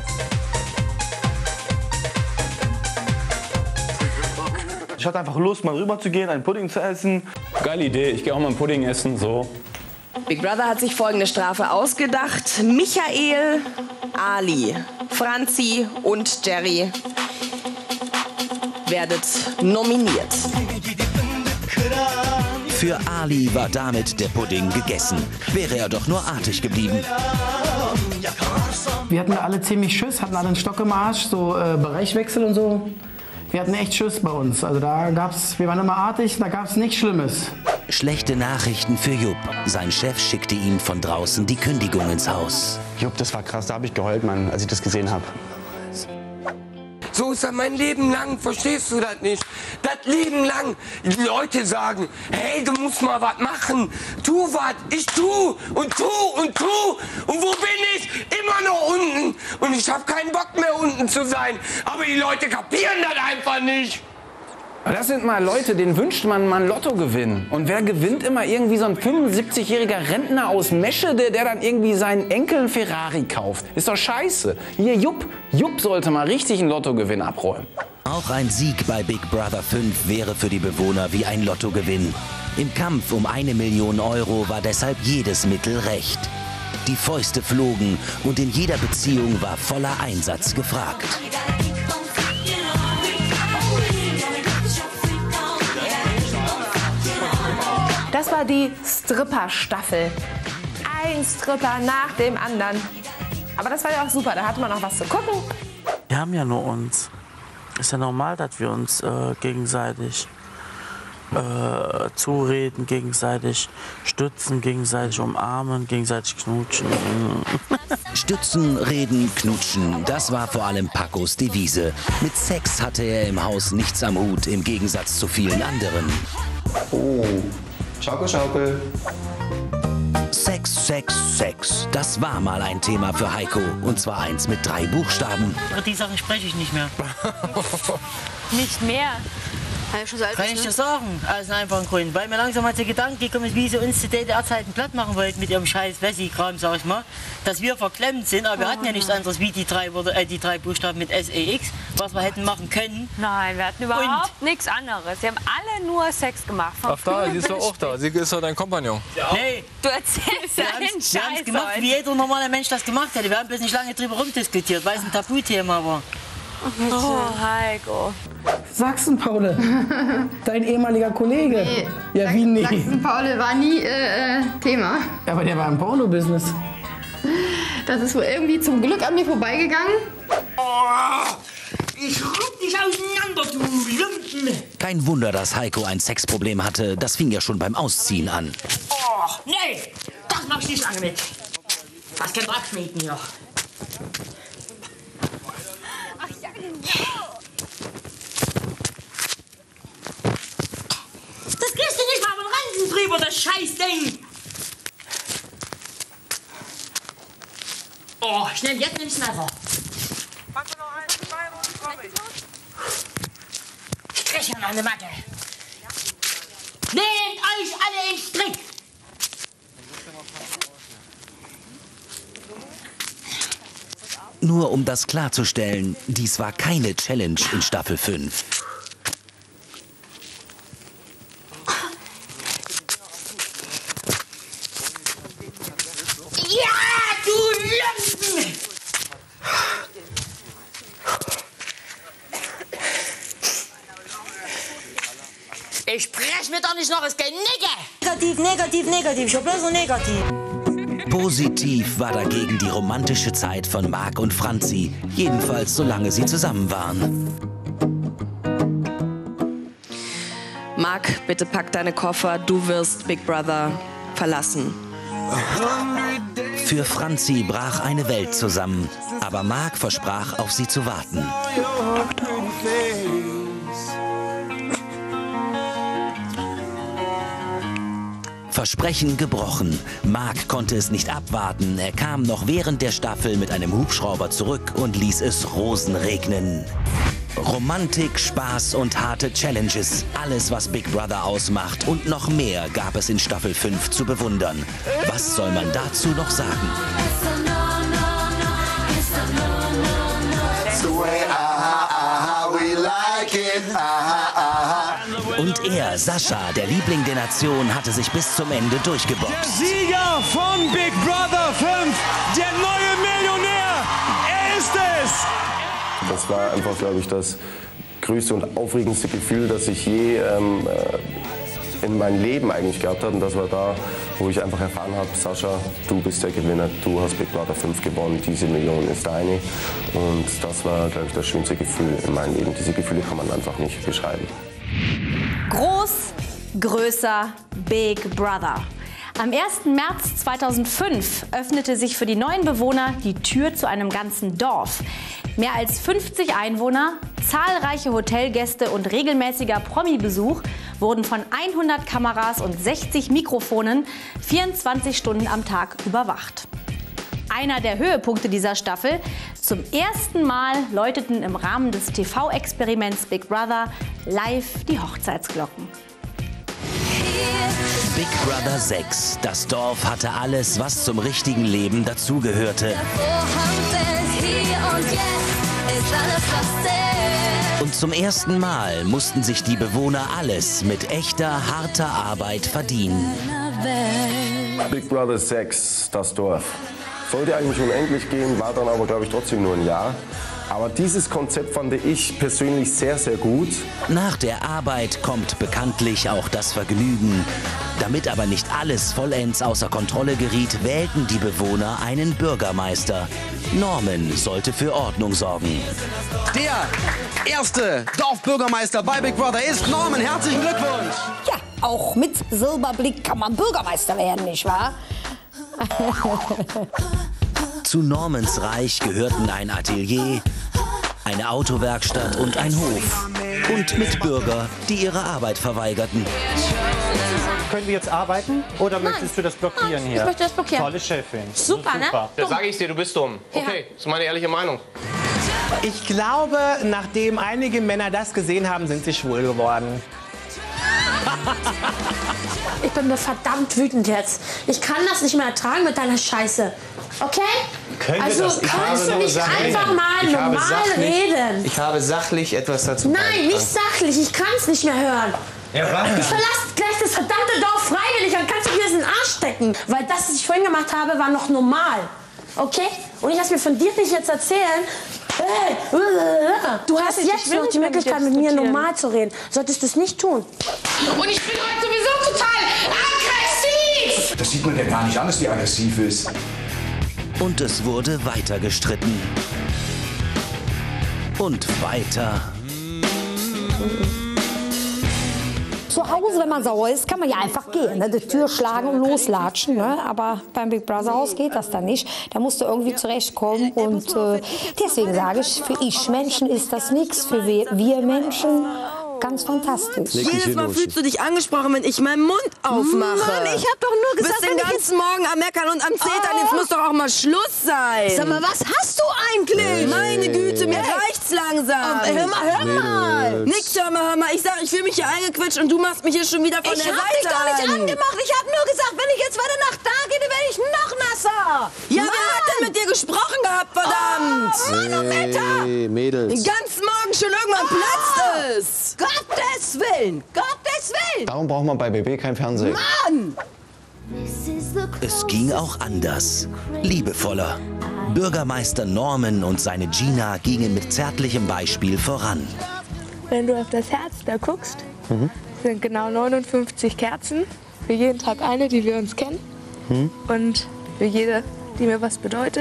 Ich hatte einfach Lust, mal rüber zu gehen, einen Pudding zu essen. Geile Idee, ich gehe auch mal einen Pudding essen, so. Big Brother hat sich folgende Strafe ausgedacht. Michael, Ali, Franzi und Jerry werdet nominiert. Für Ali war damit der Pudding gegessen. Wäre er doch nur artig geblieben. Wir hatten alle ziemlich Schiss, hatten alle einen Stock im Arsch, so äh, Bereichwechsel und so. Wir hatten echt Schiss bei uns. Also da gab's, wir waren immer artig, da gab's nichts Schlimmes. Schlechte Nachrichten für Jupp. Sein Chef schickte ihm von draußen die Kündigung ins Haus. Jupp, das war krass, da habe ich geheult, Mann, als ich das gesehen habe. So ist das mein Leben lang, verstehst du das nicht? Das Leben lang die Leute sagen, hey, du musst mal was machen. Tu was, ich tu und tu und tu. Und wo bin ich? Immer noch unten. Und ich habe keinen Bock mehr unten zu sein. Aber die Leute kapieren das einfach nicht. Das sind mal Leute, denen wünscht man mal einen Lottogewinn. Und wer gewinnt immer irgendwie so ein fünfundsiebzigjähriger Rentner aus Meschede, der dann irgendwie seinen Enkel einen Ferrari kauft? Ist doch scheiße. Hier, Jupp, Jupp sollte mal richtig einen Lottogewinn abräumen. Auch ein Sieg bei Big Brother fünf wäre für die Bewohner wie ein Lottogewinn. Im Kampf um eine Million Euro war deshalb jedes Mittel recht. Die Fäuste flogen und in jeder Beziehung war voller Einsatz gefragt. Das war die Stripper-Staffel. Ein Stripper nach dem anderen. Aber das war ja auch super, da hatte man noch was zu gucken. Wir haben ja nur uns. Ist ja normal, dass wir uns äh, gegenseitig Äh, zureden, gegenseitig stützen, gegenseitig umarmen, gegenseitig knutschen. Stützen, reden, knutschen, das war vor allem Pacos Devise. Mit Sex hatte er im Haus nichts am Hut, im Gegensatz zu vielen anderen. Oh, Schaukel, Schaukel. Sex, Sex, Sex, das war mal ein Thema für Heiko. Und zwar eins mit drei Buchstaben. Die Sachen spreche ich nicht mehr. Nicht mehr? Kann ich dir sagen, aus einem einfachen Grund. Weil mir langsam mal der Gedanke gekommen ist, wie sie uns zu D D R-Zeiten platt machen wollten mit ihrem scheiß Wessi-Kram, sag ich mal. Dass wir verklemmt sind, aber wir hatten ja nichts anderes wie die drei, äh, die drei Buchstaben mit S E X, was wir hätten machen können. Nein, wir hatten überhaupt nichts anderes. Sie haben alle nur Sex gemacht. Ach da, sie ist doch auch da. Sie ist doch dein Kompagnon. Ja. Nee. Du erzählst wir ja einen Scheiß. Wir haben es gemacht, heute. wie jeder normale Mensch das gemacht hätte. Wir haben bloß nicht lange drüber rumdiskutiert, weil es ein Tabuthema war. Oh, Heiko. Sachsen-Paule, dein ehemaliger Kollege. Nee. Ja, wie nie? Sachsen-Paule war nie äh, Thema. Ja, aber der war im Porno-Business. Das ist wohl irgendwie zum Glück an mir vorbeigegangen. Oh, ich rupp dich auseinander, du Lumpen. Kein Wunder, dass Heiko ein Sexproblem hatte. Das fing ja schon beim Ausziehen an. Oh, nee, das mach ich nicht lange mit. Das kann abschmecken hier. Das kriegst du nicht mal mit Ransen drüber, das Scheißding! Oh, schnell, jetzt nimm's Messer. Ich krieg hier noch eine Macke. Nehmt euch alle in Strick! Nur um das klarzustellen, dies war keine Challenge in Staffel fünf. Ja, du Lumpen! Ich brech mir doch nicht noch das Genick! Negativ, negativ, negativ. Ich hab bloß so negativ. Positiv war dagegen die romantische Zeit von Marc und Franzi, jedenfalls solange sie zusammen waren. Marc, bitte pack deine Koffer, du wirst Big Brother verlassen. Für Franzi brach eine Welt zusammen, aber Marc versprach, auf sie zu warten. Versprechen gebrochen. Marc konnte es nicht abwarten. Er kam noch während der Staffel mit einem Hubschrauber zurück und ließ es Rosen regnen. Romantik, Spaß und harte Challenges. Alles, was Big Brother ausmacht und noch mehr gab es in Staffel fünf zu bewundern. Was soll man dazu noch sagen? Und er, Sascha, der Liebling der Nation, hatte sich bis zum Ende durchgeboxt. Der Sieger von Big Brother fünf, der neue Millionär, er ist es! Das war einfach, glaube ich, das größte und aufregendste Gefühl, das ich je ähm, in meinem Leben eigentlich gehabt habe. Und das war da, wo ich einfach erfahren habe, Sascha, du bist der Gewinner, du hast Big Brother fünf gewonnen, diese Million ist deine. Und das war, glaube ich, das schönste Gefühl in meinem Leben. Diese Gefühle kann man einfach nicht beschreiben. Groß, größer, Big Brother. Am ersten März zweitausendfünf öffnete sich für die neuen Bewohner die Tür zu einem ganzen Dorf. Mehr als fünfzig Einwohner, zahlreiche Hotelgäste und regelmäßiger Promi-Besuch wurden von hundert Kameras und sechzig Mikrofonen vierundzwanzig Stunden am Tag überwacht. Einer der Höhepunkte dieser Staffel: Zum ersten Mal läuteten im Rahmen des T V-Experiments Big Brother live die Hochzeitsglocken. Big Brother sechs. Das Dorf hatte alles, was zum richtigen Leben dazugehörte. Und zum ersten Mal mussten sich die Bewohner alles mit echter, harter Arbeit verdienen. Big Brother sechs, das Dorf. Sollte eigentlich unendlich gehen, war dann aber, glaube ich, trotzdem nur ein Jahr. Aber dieses Konzept fand ich persönlich sehr, sehr gut. Nach der Arbeit kommt bekanntlich auch das Vergnügen. Damit aber nicht alles vollends außer Kontrolle geriet, wählten die Bewohner einen Bürgermeister. Norman sollte für Ordnung sorgen. Der erste Dorfbürgermeister bei Big Brother ist Norman. Herzlichen Glückwunsch! Ja, auch mit Silberblick kann man Bürgermeister werden, nicht wahr? Zu Normans Reich gehörten ein Atelier, eine Autowerkstatt und ein Hof. Und Mitbürger, die ihre Arbeit verweigerten. Können wir jetzt arbeiten oder Nein. möchtest du das blockieren hier? Ich möchte das blockieren. Tolle Chefin. Super, Super. ne? Ja, sag ich dir, du bist dumm. Okay, das ist meine ehrliche Meinung. Ich glaube, nachdem einige Männer das gesehen haben, sind sie schwul geworden. Ich bin mir verdammt wütend jetzt. Ich kann das nicht mehr ertragen mit deiner Scheiße. Okay? Können also wir das? Ich kannst du habe nicht nur einfach mal ich habe normal sachlich, reden? Ich habe sachlich etwas dazu Nein, beigetragen. nicht sachlich. Ich kann es nicht mehr hören. Ja, was? Ich verlasse gleich das verdammte Dorf freiwillig, dann kannst du dir das in den Arsch stecken. Weil das, was ich vorhin gemacht habe, war noch normal. Okay? Und ich lasse mir von dir nicht jetzt erzählen. Hey, du hast ich jetzt will noch nicht die mehr mit Möglichkeit, dir mit mir diskutieren. normal zu reden. Solltest du es nicht tun. Und ich bin heute sowieso total aggressiv! Das sieht man ja gar nicht an, dass die aggressiv ist. Und es wurde weiter gestritten. Und weiter. Zu Hause, wenn man sauer ist, kann man ja einfach gehen. Ne? Die Tür schlagen und loslatschen. Ne? Aber beim Big Brother Haus geht das dann nicht. Da musst du irgendwie zurechtkommen. Und äh, deswegen sage ich, für ich Menschen ist das nichts. Für wir, wir Menschen ganz fantastisch. Jedes Mal fühlst du dich angesprochen, wenn ich meinen Mund aufmache. Mann, ich hab doch nur gesagt, Du bist den wenn ich ganzen Morgen am Meckern und am Zetern. Jetzt muss doch auch mal Schluss sein. Sag mal, was hast du eigentlich? Meine Güte, mir Hey. reicht's langsam. Oh, hör mal, hör mal. Nix, hör mal, hör mal. Ich sag, ich fühle mich hier eingequetscht und du machst mich hier schon wieder von Ich der hab Seite dich doch nicht an. angemacht. Ich hab nur gesagt, wenn ich jetzt weiter nach da gehe, dann werde ich noch nasser. Ja, Mann. wer hat denn mit dir gesprochen gehabt, verdammt? Oh, Manometer. Hey, Mädels. Den ganzen Morgen schon irgendwann platzt es. Gottes Willen, Gottes Willen. Darum braucht man bei B B kein Fernsehen. Mann. Es ging auch anders. Liebevoller. Bürgermeister Norman und seine Gina gingen mit zärtlichem Beispiel voran. Wenn du auf das Herz da guckst, Mhm. sind genau neunundfünfzig Kerzen. Für jeden Tag eine, die wir uns kennen. Mhm. Und für jede, die mir was bedeutet.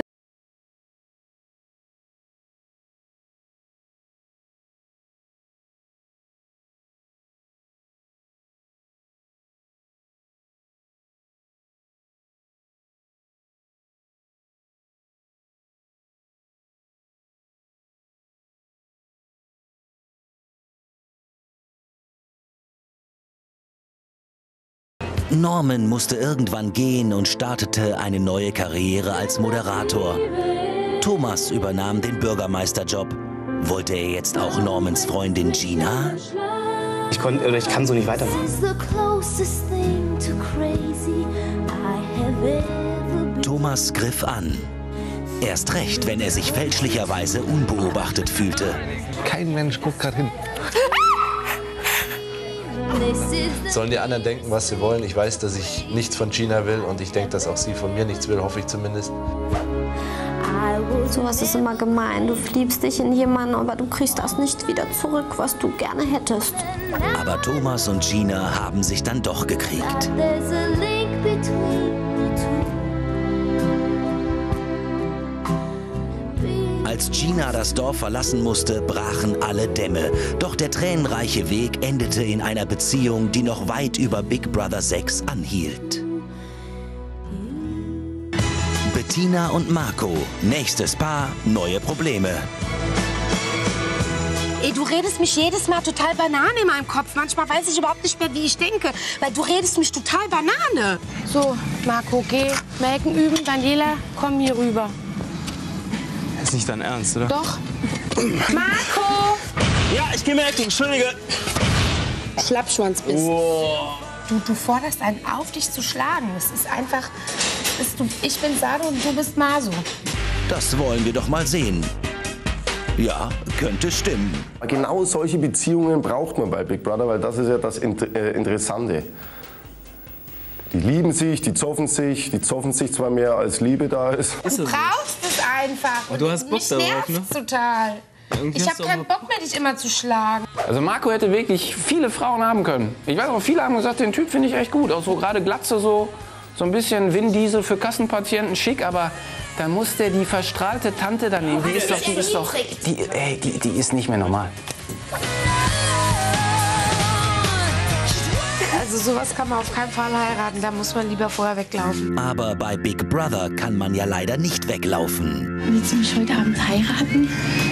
Norman musste irgendwann gehen und startete eine neue Karriere als Moderator. Thomas übernahm den Bürgermeisterjob. Wollte er jetzt auch Normans Freundin Gina? Ich, kon, oder ich kann so nicht weitermachen. Thomas griff an. Erst recht, wenn er sich fälschlicherweise unbeobachtet fühlte. Kein Mensch guckt gerade hin. Sollen die anderen denken, was sie wollen? Ich weiß, dass ich nichts von Gina will und ich denke, dass auch sie von mir nichts will, hoffe ich zumindest. Sowas ist immer gemein. Du verliebst dich in jemanden, aber du kriegst das nicht wieder zurück, was du gerne hättest. Aber Thomas und Gina haben sich dann doch gekriegt. Als Gina das Dorf verlassen musste, brachen alle Dämme. Doch der tränenreiche Weg endete in einer Beziehung, die noch weit über Big Brother sechs anhielt. Bettina und Marco. Nächstes Paar, neue Probleme. Ey, du redest mich jedes Mal total Banane in meinem Kopf. Manchmal weiß ich überhaupt nicht mehr, wie ich denke. Weil du redest mich total Banane. So, Marco, geh melken üben. Daniela, komm hier rüber. Ist nicht dein Ernst, oder? Doch. Marco! Ja, ich geh melken, entschuldige. Schlappschwanz bist. Oh. Du, du forderst einen auf, dich zu schlagen. Es ist einfach... Es ist, du, ich bin Sado und du bist Maso. Das wollen wir doch mal sehen. Ja, könnte stimmen. Genau solche Beziehungen braucht man bei Big Brother, weil das ist ja das Interessante. Die lieben sich, die zoffen sich, die zoffen sich zwar mehr als Liebe da ist. Du brauchst es einfach. Und du hast Bock mich darauf, nervt's ne? total. Irgendwie Ich hast habe du keinen auch Bock mehr, dich immer zu schlagen. Also Marco hätte wirklich viele Frauen haben können. Ich weiß auch, viele haben gesagt, den Typ finde ich echt gut. Auch so gerade Glatze, so, so ein bisschen Vin Diesel für Kassenpatienten schick, aber da muss der die verstrahlte Tante daneben. Die ist doch, die ist doch, die, ey, die, die ist nicht mehr normal. Also sowas kann man auf keinen Fall heiraten, da muss man lieber vorher weglaufen. Aber bei Big Brother kann man ja leider nicht weglaufen. Willst du mich heute Abend heiraten?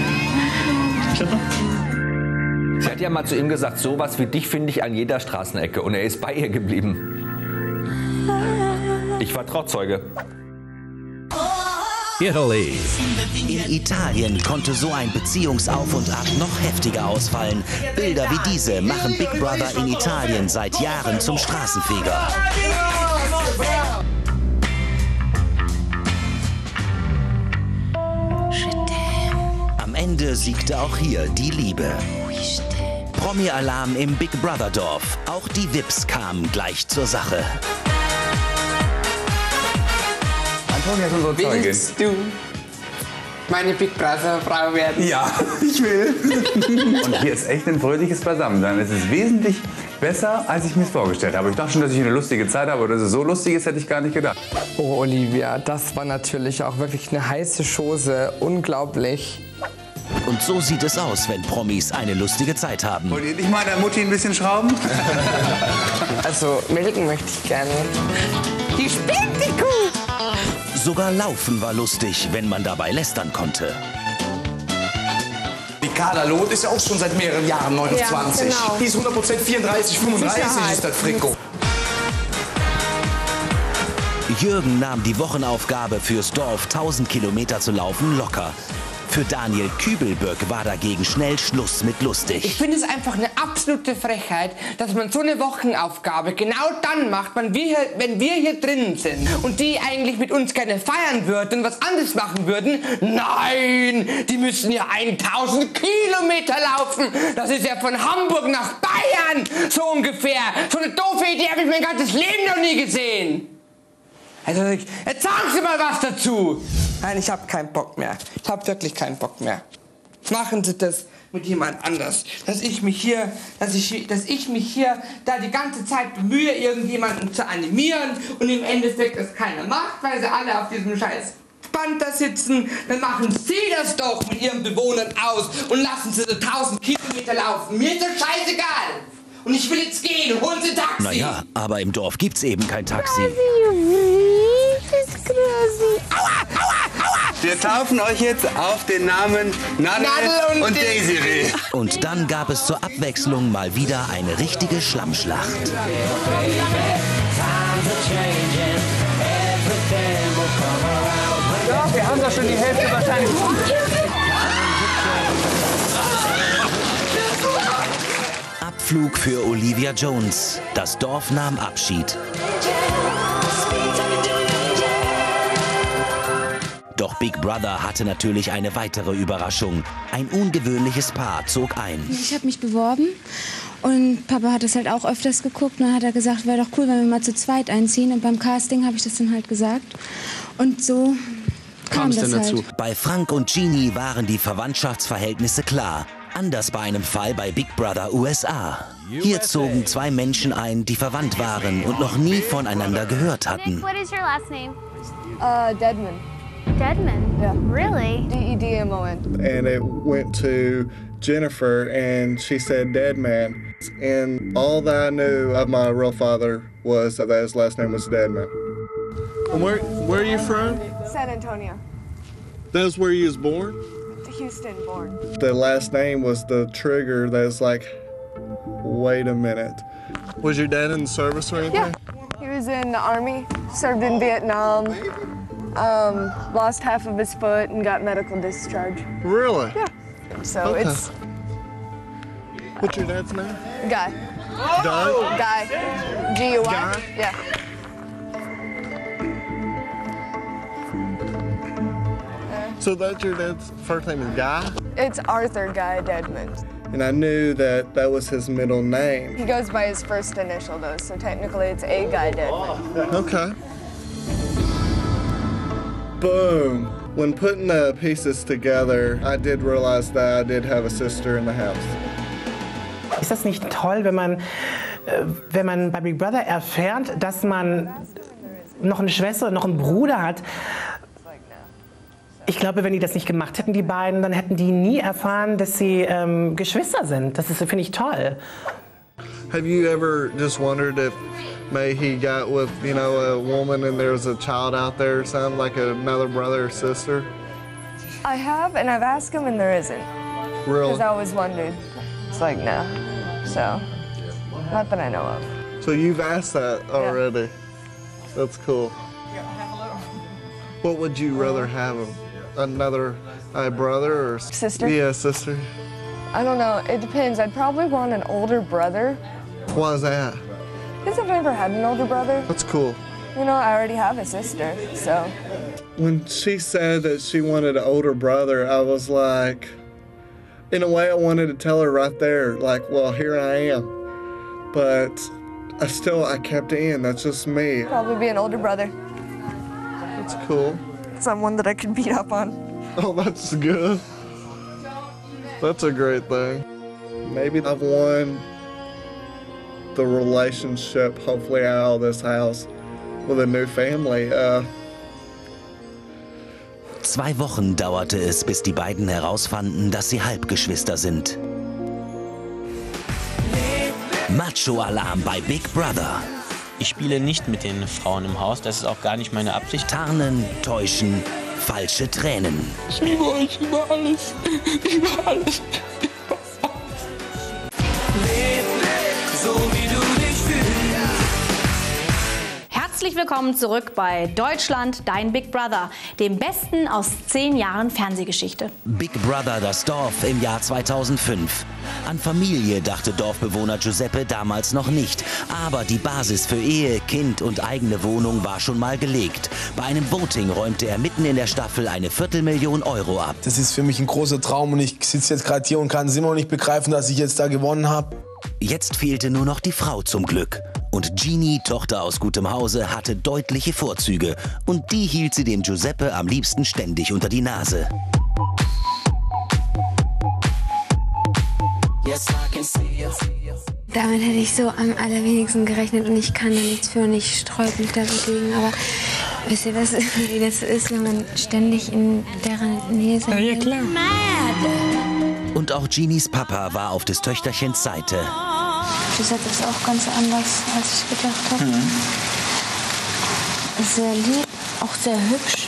Sie hat ja mal zu ihm gesagt, sowas wie dich finde ich an jeder Straßenecke. Und er ist bei ihr geblieben. Ich war Trauzeuge. Italy. In Italien konnte so ein Beziehungsauf und Ab noch heftiger ausfallen. Bilder wie diese machen Big Brother in Italien seit Jahren zum Straßenfeger. Am Ende siegte auch hier die Liebe. Promi-Alarm im Big Brother Dorf. Auch die V I Ps kamen gleich zur Sache. Antonia ist unsere Zeugin. Willst du meine Big Brother Frau werden? Ja, ich will. Und hier ist echt ein fröhliches Beisammensein. Es ist wesentlich besser, als ich mir es vorgestellt habe. Ich dachte schon, dass ich eine lustige Zeit habe, aber dass es so lustig ist, hätte ich gar nicht gedacht. Oh, Olivia, das war natürlich auch wirklich eine heiße Chose. Unglaublich. Und so sieht es aus, wenn Promis eine lustige Zeit haben. Wollt ihr nicht mal der Mutti ein bisschen schrauben? Also, melken möchte ich gerne. Die spinnt die Kuh! Sogar Laufen war lustig, wenn man dabei lästern konnte. Die Carla Loth ist ja auch schon seit mehreren Jahren neunundzwanzig. Ja, genau. Die ist hundert Prozent vierunddreißig, fünfunddreißig ist das Fricko. Jürgen nahm die Wochenaufgabe fürs Dorf tausend Kilometer zu laufen locker. Für Daniel Kübelböck war dagegen schnell Schluss mit lustig. Ich finde es einfach eine absolute Frechheit, dass man so eine Wochenaufgabe genau dann macht, wenn wir, hier, wenn wir hier drinnen sind und die eigentlich mit uns gerne feiern würden und was anderes machen würden. Nein, die müssen ja tausend Kilometer laufen. Das ist ja von Hamburg nach Bayern, so ungefähr. So eine doofe Idee habe ich mein ganzes Leben noch nie gesehen. Also, jetzt sagen Sie mal was dazu. Nein, ich habe keinen Bock mehr. Ich habe wirklich keinen Bock mehr. Machen Sie das mit jemand anders. Dass ich mich hier, dass ich, dass ich mich hier da die ganze Zeit bemühe, irgendjemanden zu animieren und im Endeffekt das keiner macht, weil sie alle auf diesem scheiß Band da sitzen. Dann machen Sie das doch mit Ihren Bewohnern aus und lassen Sie so tausend Kilometer laufen. Mir ist das scheißegal. Und ich will jetzt gehen. Holen Sie Taxi. Naja, aber im Dorf gibt's eben kein Taxi. Wir taufen euch jetzt auf den Namen Nadel, Nadel und, und Desiree. Und dann gab es zur Abwechslung mal wieder eine richtige Schlammschlacht. Ja, wir haben doch schon die Hälfte wahrscheinlich. Abflug für Olivia Jones. Das Dorf nahm Abschied. Doch Big Brother hatte natürlich eine weitere Überraschung. Ein ungewöhnliches Paar zog ein. Ich habe mich beworben und Papa hat das halt auch öfters geguckt. Und dann hat er gesagt, wäre doch cool, wenn wir mal zu zweit einziehen. Und beim Casting habe ich das dann halt gesagt. Und so kam das halt. Bei Frank und Genie waren die Verwandtschaftsverhältnisse klar. Anders bei einem Fall bei Big Brother U S A. Hier zogen zwei Menschen ein, die verwandt waren und noch nie voneinander gehört hatten. What is your last name? Uh, Deadman. Deadman? Yeah. Really? D E D M O N. And it went to Jennifer, and she said Deadman. And all that I knew of my real father was that his last name was Deadman. And where, where are you from? San Antonio. That's where you was born? Houston born. The last name was the trigger that's like, wait a minute. Was your dad in the service or anything? Yeah. He was in the Army, served in Vietnam, um, lost half of his foot and got medical discharge. Really? Yeah. So Okay. it's... What's your dad's name? Guy. Doug? Guy. G U Y? Guy? Yeah. So that's your dad's first name is Guy? It's Arthur Guy Deadman. And I knew that that was his middle name. He goes by his first initial though, so technically it's A Guy Deadman. Okay. Boom. When putting the pieces together, I did realize that I did have a sister in the house. Ist das nicht toll, wenn man, äh, wenn man bei Big Brother erfährt, dass man noch eine Schwester und noch einen Bruder hat? Ich glaube, wenn die das nicht gemacht hätten, die beiden, dann hätten die nie erfahren, dass sie ähm, Geschwister sind. Das ist, finde ich, toll. Have you ever just wondered if maybe he got with, you know, a woman and there's a child out there or something, like another brother or sister? I have, and I've asked him, and there isn't. Really? Because I always wondered. It's like, no. So, not that I know of. So you've asked that already? Yeah. That's cool. What would you rather have him? Another uh, brother or sister? Yeah, sister. I don't know. It depends. I'd probably want an older brother. Why is that? Because I've never had an older brother. That's cool. You know, I already have a sister, so. When she said that she wanted an older brother, I was like, in a way I wanted to tell her right there, like, well, here I am. But I still, I kept it in. That's just me. Probably be an older brother. That's cool. Someone that I could beat up on. Oh, that's good. That's a great thing. Maybe I've won the relationship, hopefully out of this house, with a new family. Uh, Zwei Wochen dauerte es, bis die beiden herausfanden, dass sie Halbgeschwister sind. Macho-Alarm bei Big Brother. Ich spiele nicht mit den Frauen im Haus, das ist auch gar nicht meine Absicht. Tarnen, täuschen, falsche Tränen. Ich liebe euch über alles, über alles. So wie du dich fühlst. Herzlich willkommen zurück bei Deutschland, dein Big Brother, dem Besten aus zehn Jahren Fernsehgeschichte. Big Brother, das Dorf im Jahr zweitausendfünf. An Familie dachte Dorfbewohner Giuseppe damals noch nicht. Aber die Basis für Ehe, Kind und eigene Wohnung war schon mal gelegt. Bei einem Voting räumte er mitten in der Staffel eine Viertelmillion Euro ab. Das ist für mich ein großer Traum und ich sitze jetzt gerade hier und kann es immer noch nicht begreifen, dass ich jetzt da gewonnen habe. Jetzt fehlte nur noch die Frau zum Glück. Und Jeannie, Tochter aus gutem Hause, hatte deutliche Vorzüge. Und die hielt sie dem Giuseppe am liebsten ständig unter die Nase. Damit hätte ich so am allerwenigsten gerechnet und ich kann da nichts für und ich sträube mich da dagegen. Aber wisst ihr, das, wie das ist, wenn man ständig in deren Nähe sein will? Ja, klar. Und auch Jeannies Papa war auf des Töchterchens Seite. Giuseppe ist auch ganz anders, als ich gedacht habe. Mhm. Sehr lieb, auch sehr hübsch,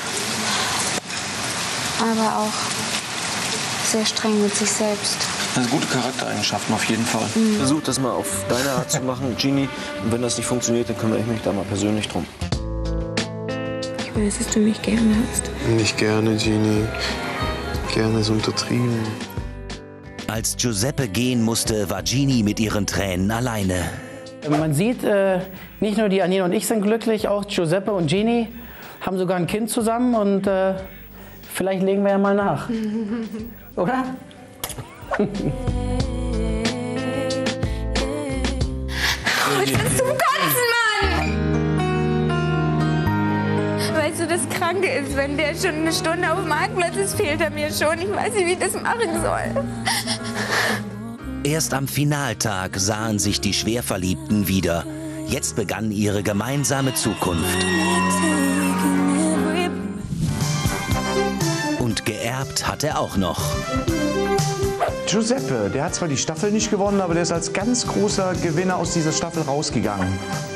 aber auch sehr streng mit sich selbst. Das sind gute Charaktereigenschaften auf jeden Fall. Mhm. Versuch das mal auf deine Art zu machen, Jeannie. Und wenn das nicht funktioniert, dann kümmere ich mich da mal persönlich drum. Ich weiß, dass du mich gerne hast. Nicht gerne, Jeannie. Gerne ist untertrieben. Als Giuseppe gehen musste, war Jeannie mit ihren Tränen alleine. Man sieht, äh, nicht nur die Anine und ich sind glücklich, auch Giuseppe und Jeannie haben sogar ein Kind zusammen und äh, vielleicht legen wir ja mal nach. Oder? Oh, ich bin zum Kotzen, Mann! Weißt du, das Kranke ist, wenn der schon eine Stunde auf dem Marktplatz ist, fehlt er mir schon. Ich weiß nicht, wie ich das machen soll. Erst am Finaltag sahen sich die Schwerverliebten wieder. Jetzt begann ihre gemeinsame Zukunft. Und geerbt hat er auch noch. Giuseppe, der hat zwar die Staffel nicht gewonnen, aber der ist als ganz großer Gewinner aus dieser Staffel rausgegangen.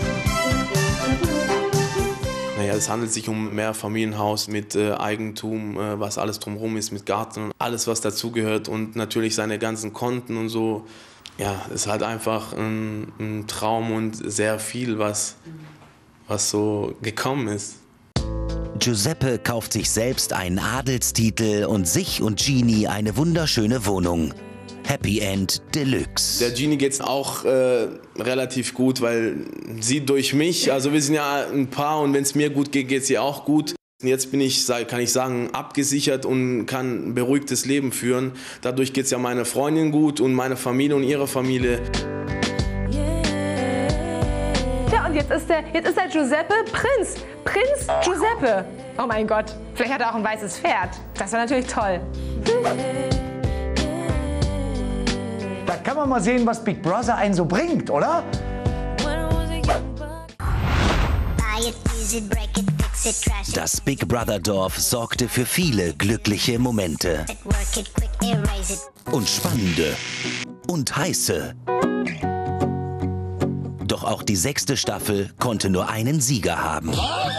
Naja, es handelt sich um ein Mehrfamilienhaus mit äh, Eigentum, äh, was alles drumherum ist, mit Garten und alles, was dazugehört und natürlich seine ganzen Konten und so. Ja, es ist halt einfach ein, ein Traum und sehr viel, was, was so gekommen ist. Giuseppe kauft sich selbst einen Adelstitel und sich und Jeannie eine wunderschöne Wohnung. Happy End Deluxe. Der Jeannie geht's auch äh, relativ gut, weil sie durch mich, also wir sind ja ein Paar und wenn es mir gut geht, geht es ihr auch gut. Jetzt bin ich, kann ich sagen, abgesichert und kann ein beruhigtes Leben führen. Dadurch geht es ja meiner Freundin gut und meiner Familie und ihrer Familie. Ja, und jetzt ist der, jetzt ist der Giuseppe Prinz. Prinz Giuseppe. Oh mein Gott, vielleicht hat er auch ein weißes Pferd. Das wäre natürlich toll. Da kann man mal sehen, was Big Brother einen so bringt, oder? Das Big Brother Dorf sorgte für viele glückliche Momente. Und spannende. Und heiße. Doch auch die sechste Staffel konnte nur einen Sieger haben.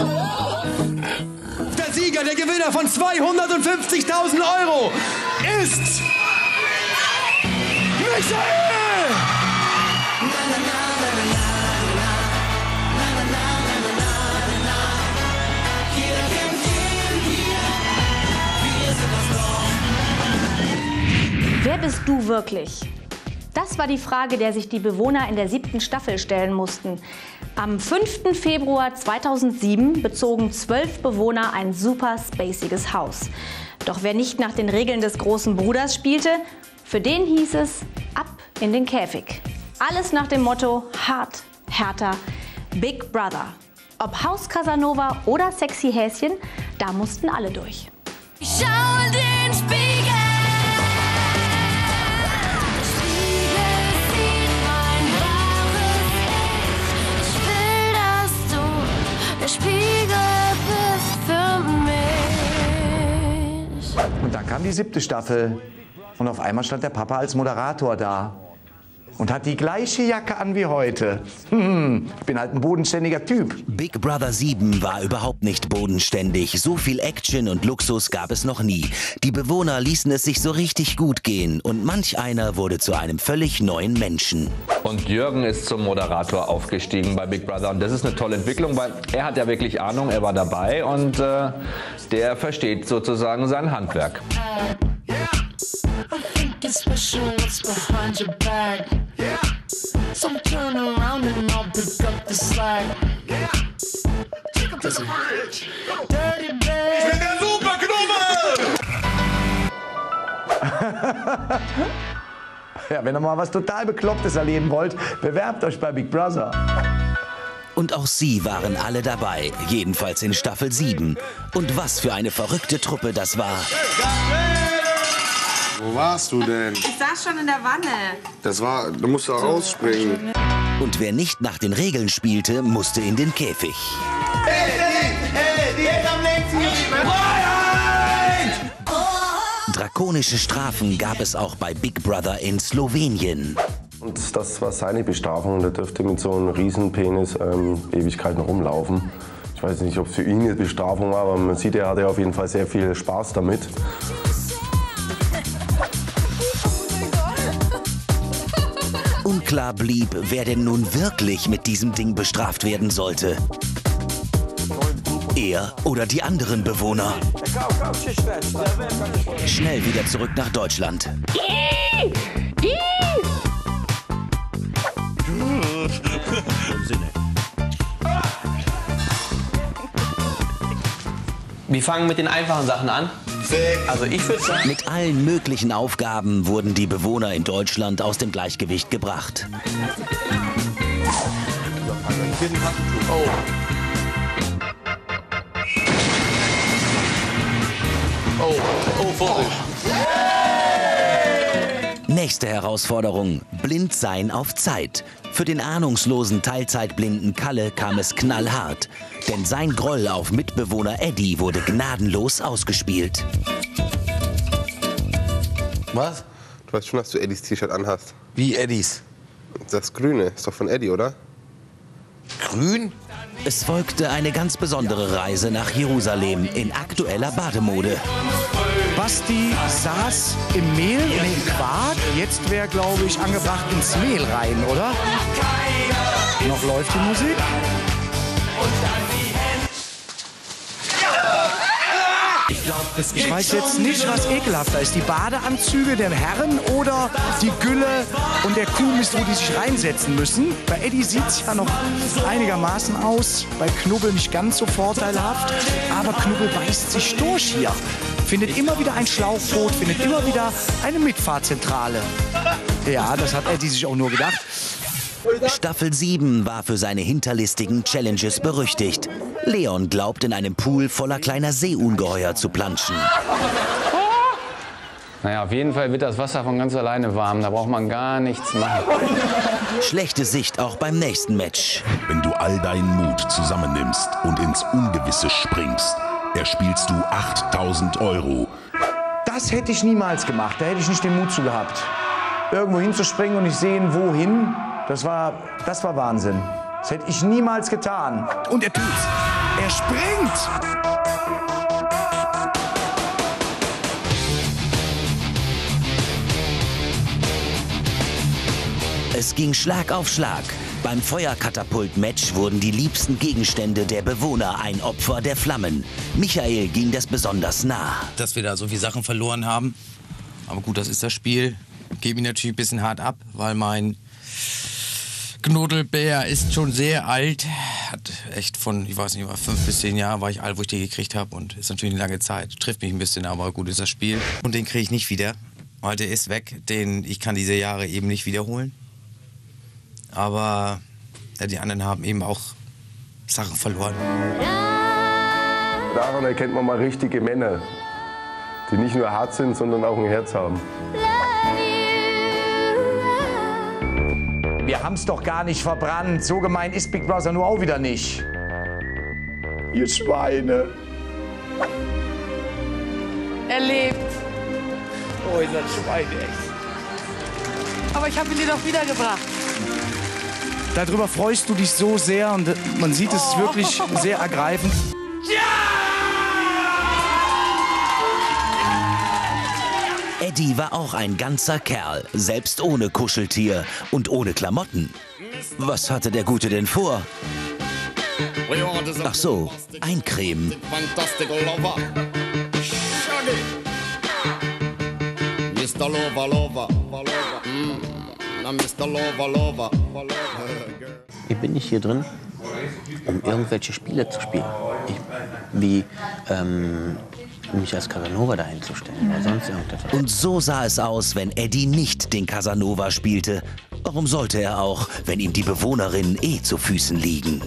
Der Sieger, der Gewinner von zweihundertfünfzigtausend Euro ist Michael! Wer bist du wirklich? Das war die Frage, der sich die Bewohner in der siebten Staffel stellen mussten. Am fünften Februar zweitausendsieben bezogen zwölf Bewohner ein super spaciges Haus. Doch wer nicht nach den Regeln des großen Bruders spielte, für den hieß es ab in den Käfig. Alles nach dem Motto hart, härter, Big Brother. Ob Haus Casanova oder Sexy Häschen, da mussten alle durch. Ich schaue in den Spiegel. Der Spiegel bist für mich. Und dann kam die siebte Staffel und auf einmal stand der Papa als Moderator da und hat die gleiche Jacke an wie heute. Hm, ich bin halt ein bodenständiger Typ. Big Brother sieben war überhaupt nicht bodenständig. So viel Action und Luxus gab es noch nie. Die Bewohner ließen es sich so richtig gut gehen und manch einer wurde zu einem völlig neuen Menschen. Und Jürgen ist zum Moderator aufgestiegen bei Big Brother und das ist eine tolle Entwicklung, weil er hat ja wirklich Ahnung, er war dabei und äh, der versteht sozusagen sein Handwerk. Ja, wenn ihr mal was total Beklopptes erleben wollt, bewerbt euch bei Big Brother. Und auch sie waren alle dabei, jedenfalls in Staffel sieben. Und was für eine verrückte Truppe das war. Wo warst du denn? Ich saß schon in der Wanne. Das war, du musst da rausspringen. Und wer nicht nach den Regeln spielte, musste in den Käfig. Drakonische Strafen gab es auch bei Big Brother in Slowenien. Und das war seine Bestrafung und er dürfte mit so einem Riesenpenis ähm, Ewigkeiten rumlaufen. Ich weiß nicht, ob es für ihn eine Bestrafung war, aber man sieht, er hatte auf jeden Fall sehr viel Spaß damit. Unklar blieb, wer denn nun wirklich mit diesem Ding bestraft werden sollte. Er oder die anderen Bewohner. Schnell wieder zurück nach Deutschland. Wir fangen mit den einfachen Sachen an. Also ich würde sagen... Mit allen möglichen Aufgaben wurden die Bewohner in Deutschland aus dem Gleichgewicht gebracht. Oh. Oh, oh, Vorsicht. Nächste Herausforderung: Blind sein auf Zeit. Für den ahnungslosen Teilzeitblinden Kalle kam es knallhart. Denn sein Groll auf Mitbewohner Eddie wurde gnadenlos ausgespielt. Was? Du weißt schon, dass du Eddies T-Shirt anhast. Wie Eddies? Das Grüne ist doch von Eddie, oder? Grün? Es folgte eine ganz besondere Reise nach Jerusalem in aktueller Bademode. Basti saß im Mehl, nee, im Quark. Jetzt wäre, glaube ich, angebracht ins Mehl rein, oder? Noch läuft die Musik. Ich weiß jetzt nicht, was ekelhafter ist. Die Badeanzüge der Herren oder die Gülle und der Kuhmist, wo die sich reinsetzen müssen. Bei Eddie sieht es ja noch einigermaßen aus. Bei Knubbel nicht ganz so vorteilhaft. Aber Knubbel beißt sich durch hier. Findet immer wieder ein Schlauchboot, findet immer wieder eine Mitfahrzentrale. Ja, das hat Eddie sich auch nur gedacht. Staffel sieben war für seine hinterlistigen Challenges berüchtigt. Leon glaubt, in einem Pool voller kleiner Seeungeheuer zu planschen. Naja, auf jeden Fall wird das Wasser von ganz alleine warm. Da braucht man gar nichts machen. Schlechte Sicht auch beim nächsten Match. Wenn du all deinen Mut zusammennimmst und ins Ungewisse springst, erspielst du achttausend Euro. Das hätte ich niemals gemacht. Da hätte ich nicht den Mut zu gehabt. Irgendwo hinzuspringen und nicht sehen, wohin, das war, das war Wahnsinn. Das hätte ich niemals getan. Und er tut's. Er springt! Es ging Schlag auf Schlag. Beim Feuerkatapult-Match wurden die liebsten Gegenstände der Bewohner ein Opfer der Flammen. Michael ging das besonders nah. Dass wir da so viele Sachen verloren haben. Aber gut, das ist das Spiel. Gebe ihn natürlich ein bisschen hart ab, weil mein Knuddelbär ist schon sehr alt. Hat echt von, ich weiß nicht, fünf bis zehn Jahren war ich alt, wo ich den gekriegt habe. Und ist natürlich eine lange Zeit. Trifft mich ein bisschen, aber gut ist das Spiel. Und den kriege ich nicht wieder, weil der ist weg. Den, ich kann diese Jahre eben nicht wiederholen. Aber ja, die anderen haben eben auch Sachen verloren. Daran erkennt man mal richtige Männer, die nicht nur hart sind, sondern auch ein Herz haben. Wir haben's doch gar nicht verbrannt. So gemein ist Big Brother nur auch wieder nicht. Ihr Schweine. Er lebt. Oh, ihr seid Schweine, echt. Aber ich habe ihn dir doch wiedergebracht. Darüber freust du dich so sehr und man sieht, es ist wirklich sehr ergreifend. Eddie war auch ein ganzer Kerl, selbst ohne Kuscheltier und ohne Klamotten. Was hatte der Gute denn vor? Ach so, eincremen. Mister Lover, Lover, na Mister Lover, Lover. Ich bin nicht hier drin, um irgendwelche Spiele zu spielen. Ich, wie ähm, mich als Casanova dahin zu stellen oder sonst irgendetwas. Und so sah es aus, wenn Eddie nicht den Casanova spielte. Warum sollte er auch, wenn ihm die Bewohnerinnen eh zu Füßen liegen?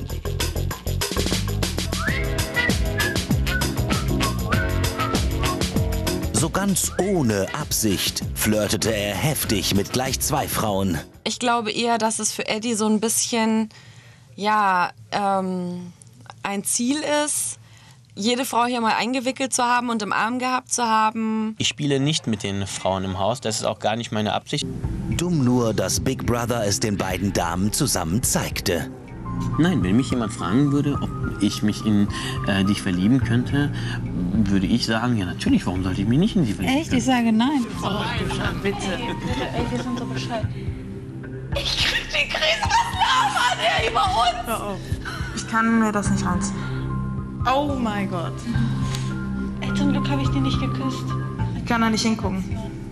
So ganz ohne Absicht flirtete er heftig mit gleich zwei Frauen. Ich glaube eher, dass es für Eddie so ein bisschen, ja, ähm, ein Ziel ist, jede Frau hier mal eingewickelt zu haben und im Arm gehabt zu haben. Ich spiele nicht mit den Frauen im Haus, das ist auch gar nicht meine Absicht. Dumm nur, dass Big Brother es den beiden Damen zusammen zeigte. Nein, wenn mich jemand fragen würde, ob ich mich in äh, dich verlieben könnte, würde ich sagen, ja natürlich, warum sollte ich mich nicht in sie verlieben? Echt? Ich sage nein. Oh, bitte. Ey, wir sind so Bescheid. Ich krieg die Krise, was labert der über uns? Hör auf. Ich kann mir das nicht anziehen. Oh mein Gott. Ey, zum Glück habe ich den nicht geküsst. Ich kann da nicht hingucken.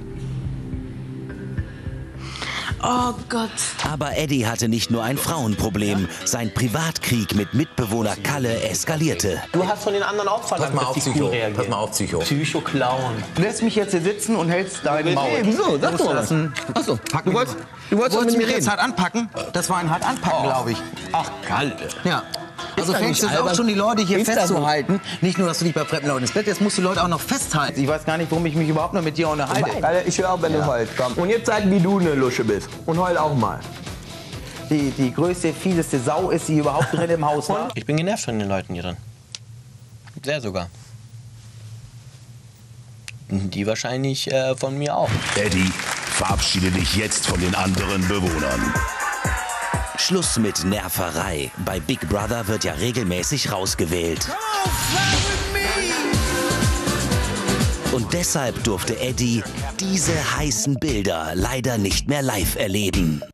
Oh Gott. Aber Eddie hatte nicht nur ein Frauenproblem. Sein Privatkrieg mit Mitbewohner Kalle eskalierte. Du hast von den anderen auch verlangt, Pass mal auf, dass die Psycho. cool reagieren. Pass mal auf, Psycho. Psycho-Clown. Du lässt mich jetzt hier sitzen und hältst deinen Maul. Nee, wieso? Sag doch was. Achso, Du wolltest, du wolltest wolltest mit mir mich reden. jetzt hart anpacken? Das war ein hart anpacken, Oh. glaube ich. Ach, Kalle. Ja. Also Ist doch fängst nicht du auch albern. schon die Leute hier Ist das festzuhalten. Nicht nur, dass du dich bei fremden Leuten ins Bett, jetzt musst du die Leute auch noch festhalten. Ich weiß gar nicht, warum ich mich überhaupt noch mit dir unterhalte. Alter, ich höre auch, wenn du heulst. Komm. Und jetzt zeig, wie du eine Lusche bist. Und heul auch mal. Die, die größte, fieseste Sau ist, die überhaupt drin im Haus war. Ich bin genervt von den Leuten hier drin. Sehr sogar. Die wahrscheinlich äh, von mir auch. Eddie, verabschiede dich jetzt von den anderen Bewohnern. Schluss mit Nerverei. Bei Big Brother wird ja regelmäßig rausgewählt. Und deshalb durfte Eddie diese heißen Bilder leider nicht mehr live erleben.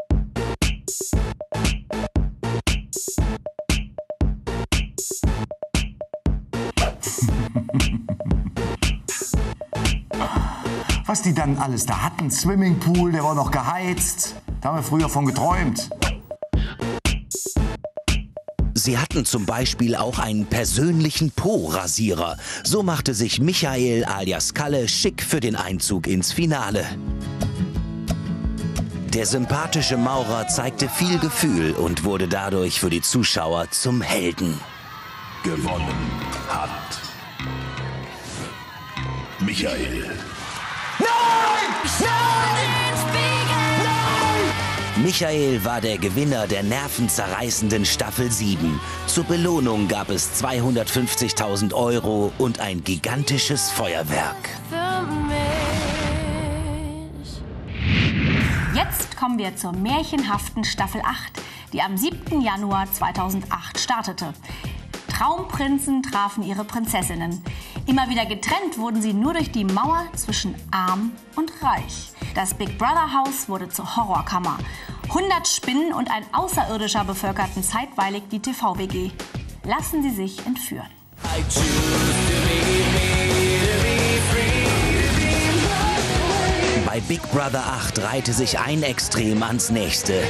Was die dann alles da hatten, Swimmingpool, der war noch geheizt. Da haben wir früher von geträumt. Sie hatten zum Beispiel auch einen persönlichen Po-Rasierer. So machte sich Michael alias Kalle schick für den Einzug ins Finale. Der sympathische Maurer zeigte viel Gefühl und wurde dadurch für die Zuschauer zum Helden. Gewonnen hat Michael. Nein! Nein! Michael war der Gewinner der nervenzerreißenden Staffel sieben. Zur Belohnung gab es zweihundertfünfzigtausend Euro und ein gigantisches Feuerwerk. Jetzt kommen wir zur märchenhaften Staffel acht, die am siebten Januar zweitausendacht startete. Traumprinzen trafen ihre Prinzessinnen. Immer wieder getrennt wurden sie nur durch die Mauer zwischen arm und reich. Das Big Brother Haus wurde zur Horrorkammer. hundert Spinnen und ein Außerirdischer bevölkerten zeitweilig die T V-W G. Lassen Sie sich entführen. Bei Big Brother acht reihte sich ein Extrem ans nächste.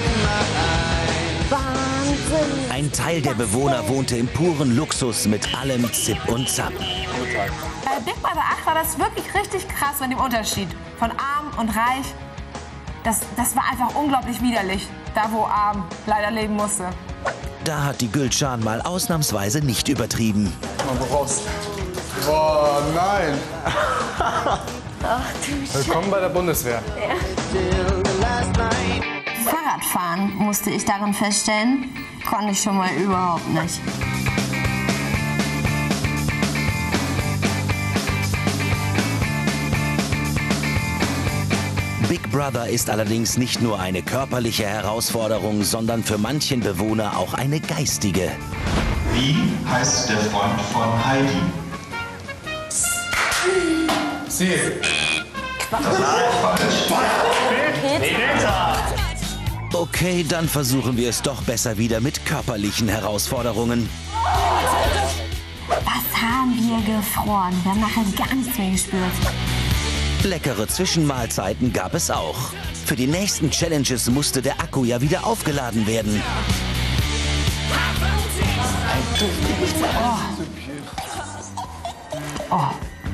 Wahnsinn! Ein Teil der Bewohner wohnte im puren Luxus mit allem Zip und Zap. Bei Big Brother acht war das wirklich richtig krass mit dem Unterschied von arm und reich. Das, das war einfach unglaublich widerlich, da wo arm leider leben musste. Da hat die Gülcan mal ausnahmsweise nicht übertrieben. Mal raus. Boah, nein. Ach du Willkommen bei der Bundeswehr. Ja. Fahrradfahren musste ich darin feststellen, konnte ich schon mal überhaupt nicht. Big Brother ist allerdings nicht nur eine körperliche Herausforderung, sondern für manchen Bewohner auch eine geistige. Wie heißt der Freund von Heidi? Sie. Total falsch. Peter. Okay, dann versuchen wir es doch besser wieder mit körperlichen Herausforderungen. Was haben wir gefroren? Wir haben nachher gar nichts mehr gespürt. Leckere Zwischenmahlzeiten gab es auch. Für die nächsten Challenges musste der Akku ja wieder aufgeladen werden. Oh. Oh.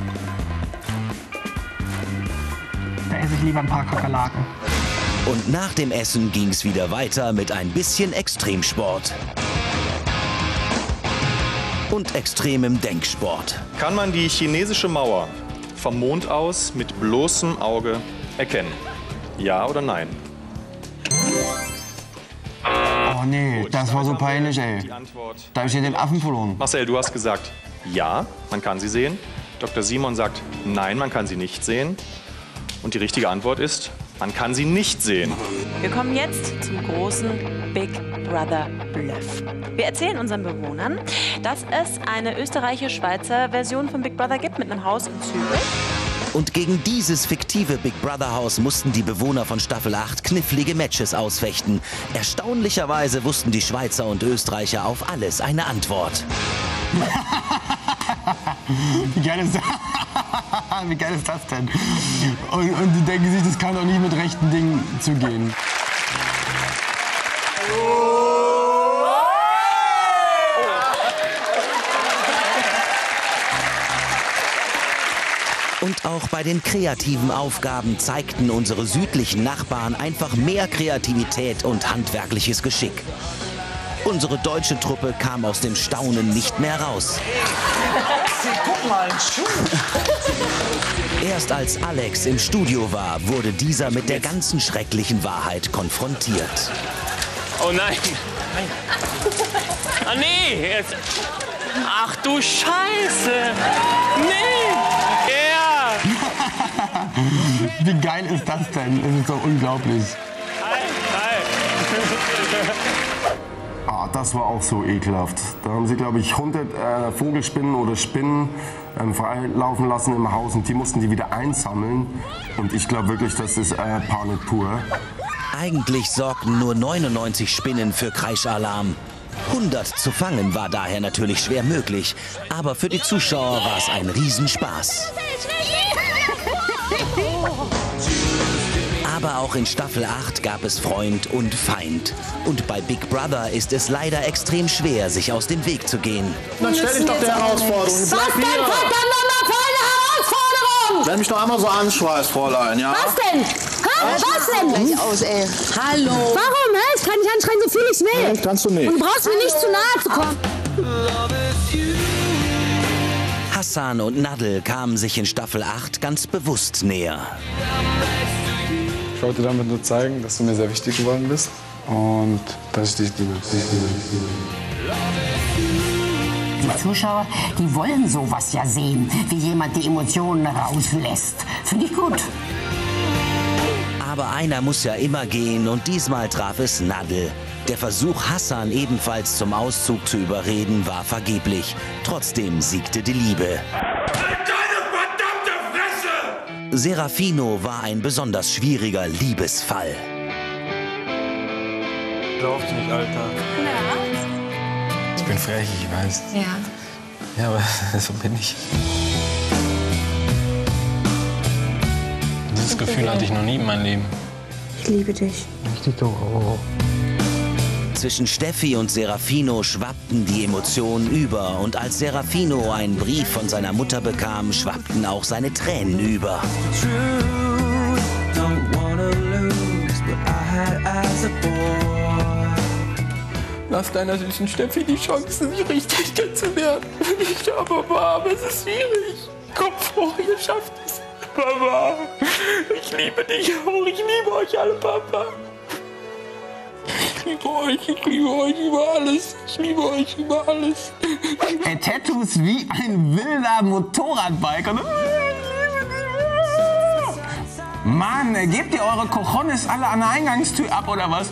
Da esse ich lieber ein paar Kakerlaken. Und nach dem Essen ging's wieder weiter mit ein bisschen Extremsport. Und extremem Denksport. Kann man die chinesische Mauer vom Mond aus mit bloßem Auge erkennen? Ja oder nein? Oh nee, Gut, das war so peinlich, ey. Die Antwort. Da hab ich ja den Affen verloren. Marcel, du hast gesagt, ja, man kann sie sehen. Doktor Simon sagt, nein, man kann sie nicht sehen. Und die richtige Antwort ist, man kann sie nicht sehen. Wir kommen jetzt zum großen Big Brother Bluff. Wir erzählen unseren Bewohnern, dass es eine österreichisch-schweizer Version von Big Brother gibt mit einem Haus in Zürich. Und gegen dieses fiktive Big Brother Haus mussten die Bewohner von Staffel acht knifflige Matches ausfechten. Erstaunlicherweise wussten die Schweizer und Österreicher auf alles eine Antwort. Wie geil ist das? Wie geil ist das denn? Und, und die denken sich, das kann doch nie mit rechten Dingen zugehen. Und auch bei den kreativen Aufgaben zeigten unsere südlichen Nachbarn einfach mehr Kreativität und handwerkliches Geschick. Unsere deutsche Truppe kam aus dem Staunen nicht mehr raus. Guck mal, ein Schuh. Erst als Alex im Studio war, wurde dieser mit der ganzen schrecklichen Wahrheit konfrontiert. Oh nein. Ah nee. Jetzt. Ach du Scheiße. Nee. Ja. Wie geil ist das denn? Das ist so unglaublich. Hi. Hi. Ah, das war auch so ekelhaft. Da haben sie, glaube ich, hundert äh, Vogelspinnen oder Spinnen ähm, freilaufen lassen im Haus und die mussten die wieder einsammeln. Und ich glaube wirklich, das ist äh, Panik pur. Eigentlich sorgten nur neunundneunzig Spinnen für Kreischalarm. hundert zu fangen war daher natürlich schwer möglich. Aber für die Zuschauer war es ein Riesenspaß. Aber auch in Staffel acht gab es Freund und Feind. Und bei Big Brother ist es leider extrem schwer, sich aus dem Weg zu gehen. Dann stell dich doch der Herausforderung. Was denn verdammt nochmal für eine Herausforderung? Wenn mich doch einmal so anschweißt, Fräulein, ja? Was denn? Ha? Was denn? Gleich aus, ey. Hallo. Warum? Hä? Ich kann nicht anschreien, so viel ich will. Nee, kannst du nicht. Und du brauchst mir nicht zu nahe zu kommen. Hassan und Nadel kamen sich in Staffel acht ganz bewusst näher. Ich wollte damit nur zeigen, dass du mir sehr wichtig geworden bist und dass ich dich liebe. Die Zuschauer, die wollen sowas ja sehen, wie jemand die Emotionen rauslässt. Finde ich gut. Aber einer muss ja immer gehen und diesmal traf es Nadel. Der Versuch, Hassan ebenfalls zum Auszug zu überreden, war vergeblich. Trotzdem siegte die Liebe. Serafino war ein besonders schwieriger Liebesfall. Glaub nicht, Alter. Ich bin frech, ich weiß. Ja. Ja, aber so bin ich. Dieses Gefühl hatte ich noch nie in meinem Leben. Ich liebe dich. Ich dich doch auch. Zwischen Steffi und Serafino schwappten die Emotionen über. Und als Serafino einen Brief von seiner Mutter bekam, schwappten auch seine Tränen über. Lass deiner süßen Steffi die Chance, sie richtig kennenzulernen. Ich aber, Papa, es ist schwierig. Kopf hoch, ihr schafft es. Papa, ich liebe dich auch. Ich liebe euch alle, Papa. Ich liebe euch, ich liebe euch über alles. Ich liebe euch über alles. Ey, Tattoos wie ein wilder Motorradbiker. Mann, gebt ihr eure Cojones alle an der Eingangstür ab, oder was?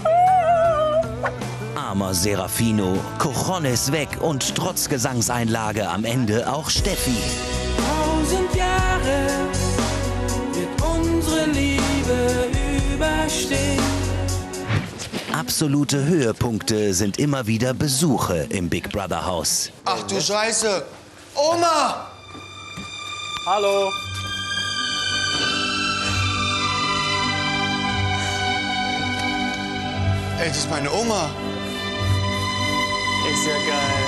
Armer Serafino, Cojones weg und trotz Gesangseinlage am Ende auch Steffi. Tausend Jahre wird unsere Liebe überstehen. Absolute Höhepunkte sind immer wieder Besuche im Big Brother Haus. Ach du Scheiße! Oma! Hallo. Ey, das ist meine Oma. Ist ja geil.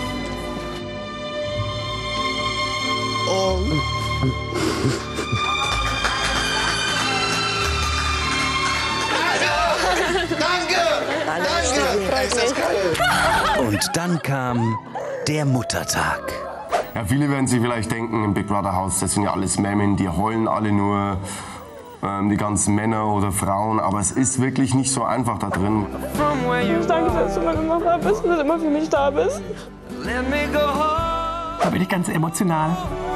Oh. Danke! Danke! Ey, ist das geil! Und dann kam der Muttertag. Ja, viele werden sich vielleicht denken, im Big Brother Haus, das sind ja alles Memmen, die heulen alle nur, ähm, die ganzen Männer oder Frauen, aber es ist wirklich nicht so einfach da drin. Danke, dass du meine Mama bist und immer für mich da bist. Da bin ich ganz emotional.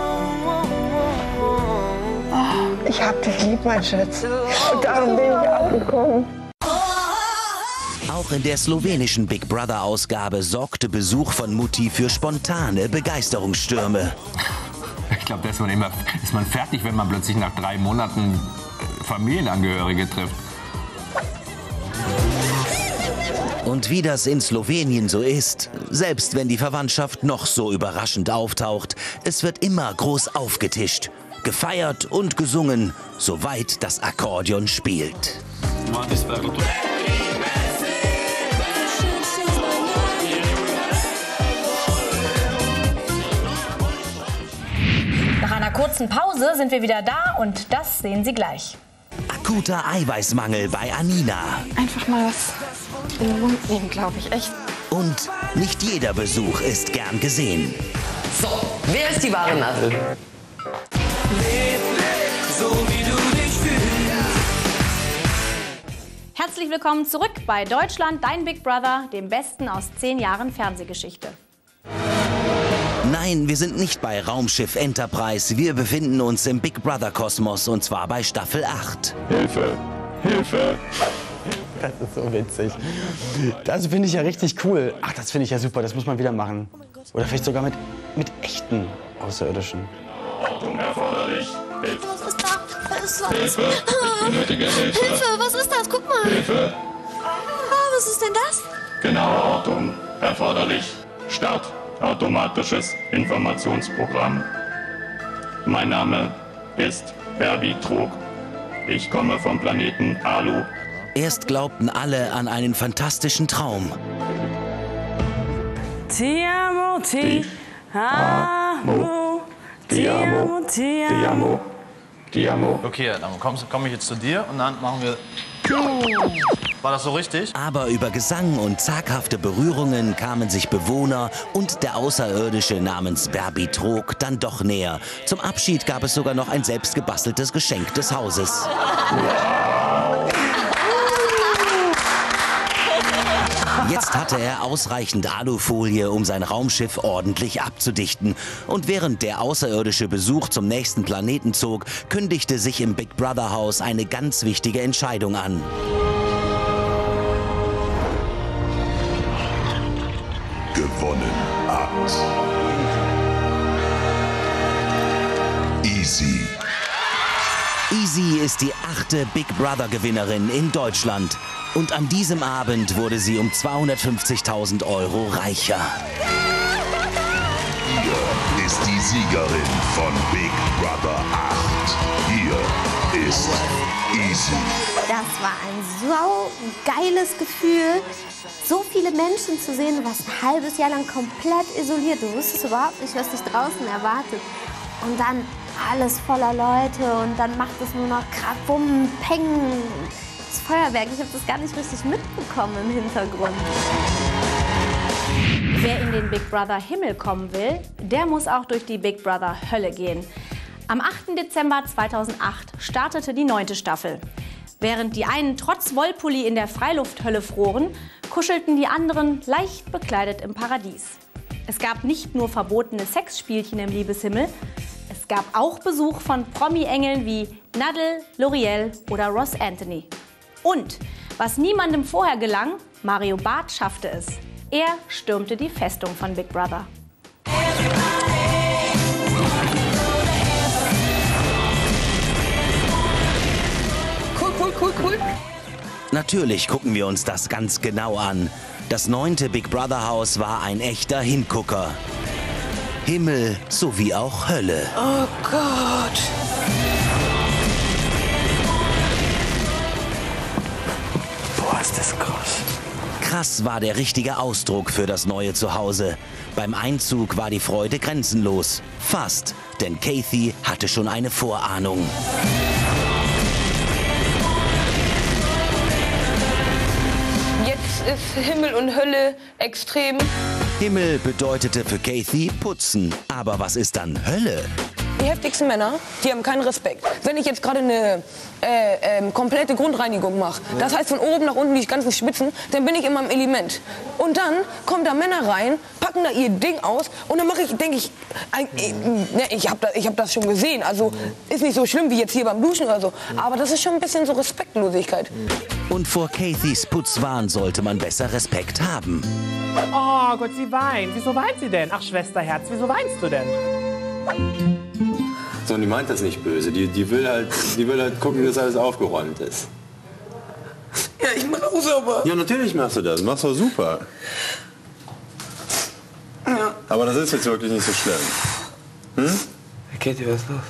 Ich hab dich lieb, mein Schatz. Und darum bin ich auch gekommen. Auch in der slowenischen Big Brother Ausgabe sorgte Besuch von Mutti für spontane Begeisterungsstürme. Ich glaube, da ist man, immer, ist man fertig, wenn man plötzlich nach drei Monaten Familienangehörige trifft. Und wie das in Slowenien so ist, selbst wenn die Verwandtschaft noch so überraschend auftaucht, es wird immer groß aufgetischt, gefeiert und gesungen, soweit das Akkordeon spielt. Nach einer kurzen Pause sind wir wieder da und das sehen Sie gleich. Akuter Eiweißmangel bei Anina. Einfach mal was in den Mund nehmen, glaube ich, echt. Und nicht jeder Besuch ist gern gesehen. So, wer ist die wahre Nadel? Leb, leb, so wie du dich fühlst. Herzlich willkommen zurück bei Deutschland, dein Big Brother, dem Besten aus zehn Jahren Fernsehgeschichte. Nein, wir sind nicht bei Raumschiff Enterprise. Wir befinden uns im Big Brother Kosmos und zwar bei Staffel acht. Hilfe! Hilfe! Das ist so witzig. Das finde ich ja richtig cool. Ach, das finde ich ja super. Das muss man wieder machen. Oder vielleicht sogar mit, mit echten Außerirdischen. Achtung erforderlich. Hilfe! Was ist da? Was ist was? Hilfe! Ich benötige Hilfe! Hilfe, was ist das? Guck mal! Hilfe! Ah, was ist denn das? Genaue Ortung erforderlich. Start. Automatisches Informationsprogramm. Mein Name ist Herbie Trog. Ich komme vom Planeten Alu. Erst glaubten alle an einen fantastischen Traum. Ti amo, ti amo, ti amo, ti amo, Diamo. Okay, dann komme komm ich jetzt zu dir und dann machen wir... War das so richtig? Aber über Gesang und zaghafte Berührungen kamen sich Bewohner und der Außerirdische namens Berbitrog dann doch näher. Zum Abschied gab es sogar noch ein selbstgebasteltes Geschenk des Hauses. Jetzt hatte er ausreichend Alufolie, um sein Raumschiff ordentlich abzudichten. Und während der außerirdische Besuch zum nächsten Planeten zog, kündigte sich im Big Brother Haus eine ganz wichtige Entscheidung an. Gewonnen hat Easy. Easy ist die achte Big Brother Gewinnerin in Deutschland. Und an diesem Abend wurde sie um zweihundertfünfzigtausend Euro reicher. Hier ist die Siegerin von Big Brother acht. Hier ist Easy. Das war ein so geiles Gefühl, so viele Menschen zu sehen. Du warst ein halbes Jahr lang komplett isoliert. Du wusstest überhaupt nicht, was dich draußen erwartet. Und dann alles voller Leute und dann macht es nur noch Krabum, Peng. Das Feuerwerk, ich habe das gar nicht richtig mitbekommen im Hintergrund. Wer in den Big Brother Himmel kommen will, der muss auch durch die Big Brother Hölle gehen. Am achten Dezember zweitausendacht startete die neunte Staffel. Während die einen trotz Wollpulli in der Freilufthölle froren, kuschelten die anderen leicht bekleidet im Paradies. Es gab nicht nur verbotene Sexspielchen im Liebeshimmel, es gab auch Besuch von Promi-Engeln wie Nadel, L'Oreal oder Ross Anthony. Und, was niemandem vorher gelang, Mario Barth schaffte es. Er stürmte die Festung von Big Brother. Cool, cool, cool, cool. Natürlich gucken wir uns das ganz genau an. Das neunte Big Brother Haus war ein echter Hingucker. Himmel sowie auch Hölle. Oh Gott. Boah, ist das krass. Krass war der richtige Ausdruck für das neue Zuhause. Beim Einzug war die Freude grenzenlos. Fast, denn Kathy hatte schon eine Vorahnung. Jetzt ist Himmel und Hölle extrem. Himmel bedeutete für Kathy putzen. Aber was ist dann Hölle? Die heftigsten Männer, die haben keinen Respekt. Wenn ich jetzt gerade eine äh, äh, komplette Grundreinigung mache, das heißt von oben nach unten die ganzen Spitzen, dann bin ich in meinem Element. Und dann kommen da Männer rein, packen da ihr Ding aus und dann mache ich, denke ich, äh, äh, ich habe da, ich hab das schon gesehen. Also ist nicht so schlimm wie jetzt hier beim Duschen oder so. Aber das ist schon ein bisschen so Respektlosigkeit. Und vor Kathys Putzwahn sollte man besser Respekt haben. Oh Gott, sie weint. Wieso weint sie denn? Ach, Schwesterherz, wieso weinst du denn? So, und die meint das nicht böse. Die, die, will halt, die will halt gucken, dass alles aufgeräumt ist. Ja, ich mach auch sauber. Ja, natürlich machst du das. Machst du super. Ja. Aber das ist jetzt wirklich nicht so schlimm. Hm? Katie, was ist los?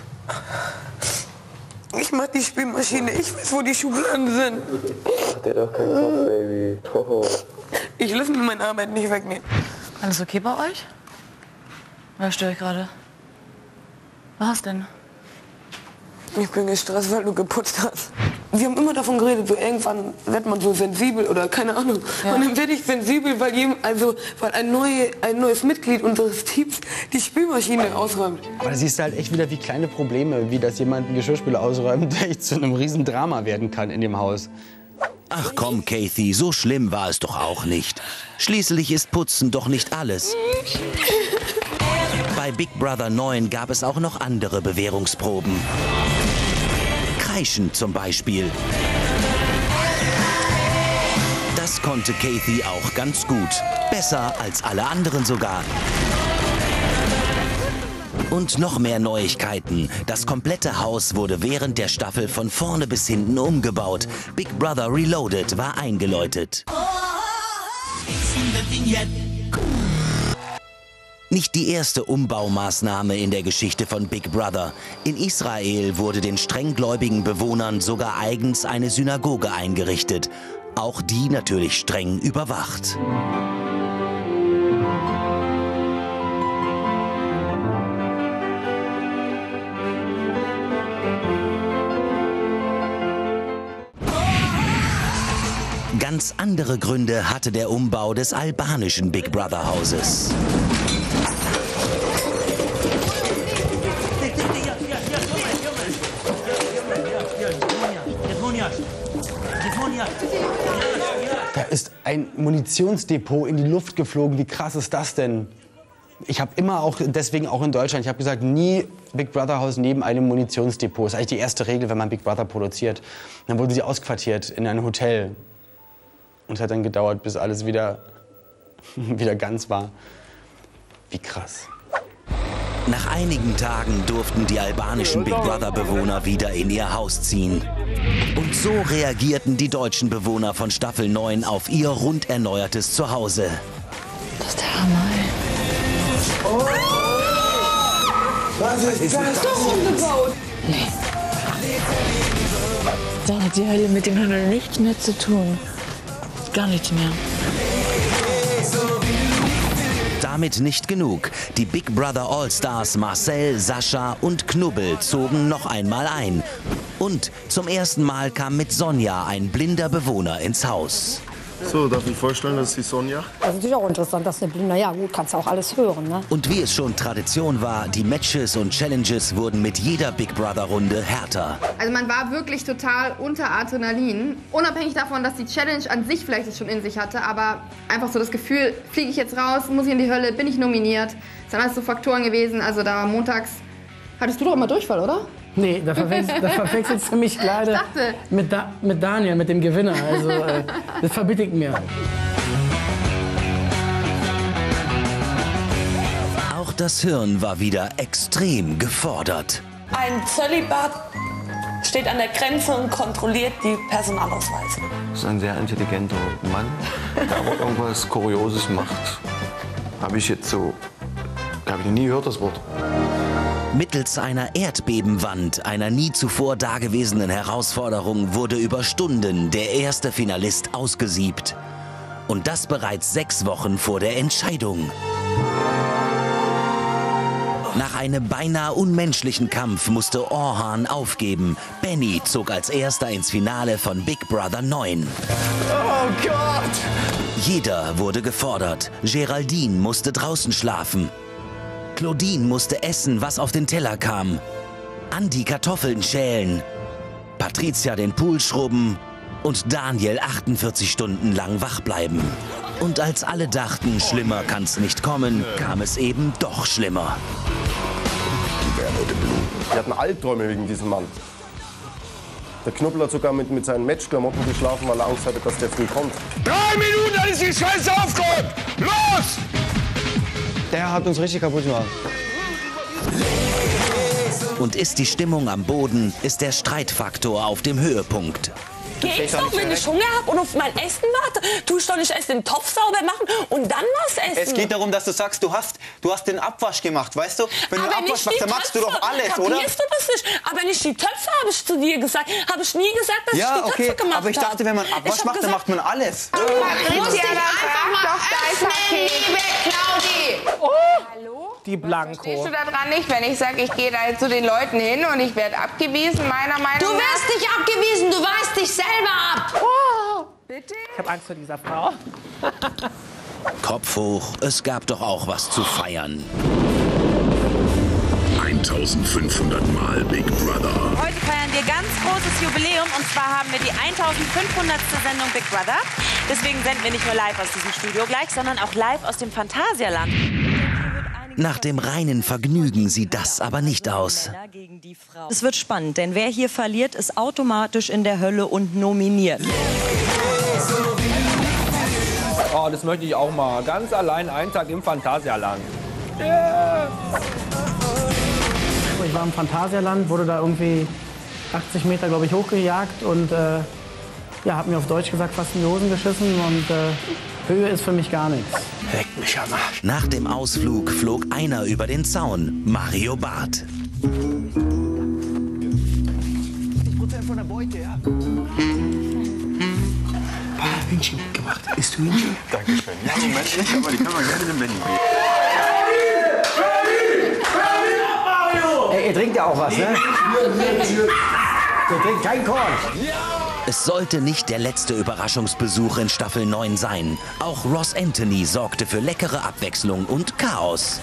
Ich mach die Spülmaschine. Ich weiß, wo die Schubladen sind. Hat der doch keinen Kopf, Baby. Oh. Ich lasse mir meine Arbeit nicht wegnehmen. Alles okay bei euch? Oder störe ich gerade? Was denn? Ich bin gestresst, weil du geputzt hast. Wir haben immer davon geredet, so irgendwann wird man so sensibel oder keine Ahnung. Ja. Und dann werde ich sensibel, weil, jedem, also, weil ein, neue, ein neues Mitglied unseres Teams die Spülmaschine ausräumt. Aber da siehst du halt echt wieder, wie kleine Probleme, wie dass jemand einen Geschirrspüler ausräumt, echt zu einem riesen Drama werden kann in dem Haus. Ach komm, Kathy, so schlimm war es doch auch nicht. Schließlich ist Putzen doch nicht alles. Bei Big Brother neun gab es auch noch andere Bewährungsproben. Kreischen zum Beispiel. Das konnte Kathy auch ganz gut. Besser als alle anderen sogar. Und noch mehr Neuigkeiten. Das komplette Haus wurde während der Staffel von vorne bis hinten umgebaut. Big Brother Reloaded war eingeläutet. Nicht die erste Umbaumaßnahme in der Geschichte von Big Brother. In Israel wurde den strenggläubigen Bewohnern sogar eigens eine Synagoge eingerichtet. Auch die natürlich streng überwacht. Ganz andere Gründe hatte der Umbau des albanischen Big Brother Hauses. Da ist ein Munitionsdepot in die Luft geflogen. Wie krass ist das denn? Ich habe immer auch, deswegen auch in Deutschland, ich habe gesagt, nie Big Brother Haus neben einem Munitionsdepot. Das ist eigentlich die erste Regel, wenn man Big Brother produziert. Dann wurden sie ausquartiert in ein Hotel. Und es hat dann gedauert, bis alles wieder, wieder ganz war. Wie krass. Nach einigen Tagen durften die albanischen Big Brother-Bewohner wieder in ihr Haus ziehen. Und so reagierten die deutschen Bewohner von Staffel neun auf ihr rund erneuertes Zuhause. Das ist der Hammer, ey. Oh. Was ist das? Ist doch umgebaut. Nee. Dann hat die Hölle mit dem Himmel nichts mehr zu tun. Gar nichts mehr. Damit nicht genug. Die Big Brother All-Stars Marcel, Sascha und Knubbel zogen noch einmal ein. Und zum ersten Mal kam mit Sonja ein blinder Bewohner ins Haus. So, darf ich vorstellen, das ist die Sonja? Das ist natürlich auch interessant, dass der Blinder, ja gut, kannst du auch alles hören, ne? Und wie es schon Tradition war, die Matches und Challenges wurden mit jeder Big Brother Runde härter. Also man war wirklich total unter Adrenalin. Unabhängig davon, dass die Challenge an sich vielleicht es schon in sich hatte, aber einfach so das Gefühl, fliege ich jetzt raus, muss ich in die Hölle, bin ich nominiert. Das sind alles so Faktoren gewesen. Also da montags hattest du doch immer Durchfall, oder? Nee, da verwechselst, da verwechselst du mich leider mit, da, mit Daniel, mit dem Gewinner. Also, äh, das verbitte ich mir. Auch das Hirn war wieder extrem gefordert. Ein Zölibat steht an der Grenze und kontrolliert die Personalausweise. Das ist ein sehr intelligenter Mann, der aber irgendwas Kurioses macht. Habe ich jetzt so, habe ich nie gehört, das Wort. Mittels einer Erdbebenwand, einer nie zuvor dagewesenen Herausforderung, wurde über Stunden der erste Finalist ausgesiebt. Und das bereits sechs Wochen vor der Entscheidung. Nach einem beinahe unmenschlichen Kampf musste Orhan aufgeben. Benny zog als erster ins Finale von Big Brother neun. Oh Gott! Jeder wurde gefordert. Geraldine musste draußen schlafen. Claudine musste essen, was auf den Teller kam. Andi Kartoffeln schälen. Patricia den Pool schrubben. Und Daniel achtundvierzig Stunden lang wach bleiben. Und als alle dachten, schlimmer kann's nicht kommen, kam es eben doch schlimmer. Wir hatten Albträume wegen diesem Mann. Der Knubbel hat sogar mit, mit seinen Matchklamotten geschlafen, weil er Angst hatte, dass der früh kommt. Drei Minuten, dann ist die Scheiße aufgeräumt! Los! Der hat uns richtig kaputt gemacht. Und ist die Stimmung am Boden, ist der Streitfaktor auf dem Höhepunkt. Geht's doch, wenn ich Hunger hab und auf mein Essen warte? Tu ich doch nicht erst den Topf sauber machen und dann was essen? Es geht darum, dass du sagst, du hast, du hast den Abwasch gemacht, weißt du? Wenn du aber einen Abwasch machst, dann machst du doch alles, Kapierst oder? du das nicht? Aber nicht die Töpfe, habe ich zu dir gesagt. Habe ich nie gesagt, dass Ja, ich die okay, Töpfe gemacht habe. aber ich dachte, wenn man Abwasch Ich hab macht, dann gesagt, macht man alles. Patricia, einfach mal öffnen, nicht weg, Claudi! Oh, die Blanco. Stehst du da dran nicht, wenn ich sage, ich gehe da zu den Leuten hin und ich werde abgewiesen, meiner Meinung nach? Du wirst nicht abgewiesen, du weist dich selber ab. Oh. Bitte? Ich habe Angst vor dieser Frau. Kopf hoch, es gab doch auch was zu feiern. eintausendfünfhundert Mal Big Brother. Heute feiern wir ganz großes Jubiläum und zwar haben wir die eintausendfünfhundertste Sendung Big Brother. Deswegen senden wir nicht nur live aus diesem Studio gleich, sondern auch live aus dem Phantasialand. Nach dem reinen Vergnügen sieht das aber nicht aus. Es wird spannend, denn wer hier verliert, ist automatisch in der Hölle und nominiert. Oh, das möchte ich auch mal. Ganz allein einen Tag im Phantasialand. Yeah. Ich war im Phantasialand, wurde da irgendwie achtzig Meter, glaube ich, hochgejagt und äh, ja, hab mir auf Deutsch gesagt fast in die Hosen geschissen und äh, Höhe ist für mich gar nichts. Leck mich am Arsch. Nach dem Ausflug flog einer über den Zaun, Mario Barth. achtzig Prozent von der Beute, ja. Ein paar Hühnchen gemacht. Isst du Hühnchen? Dankeschön. Ja, Moment nicht, aber die kann man gerne dem Benny geben. Ey, ihr trinkt ja auch was, ne? Ihr trinkt kein Korn. Ja! Es sollte nicht der letzte Überraschungsbesuch in Staffel neun sein. Auch Ross Anthony sorgte für leckere Abwechslung und Chaos.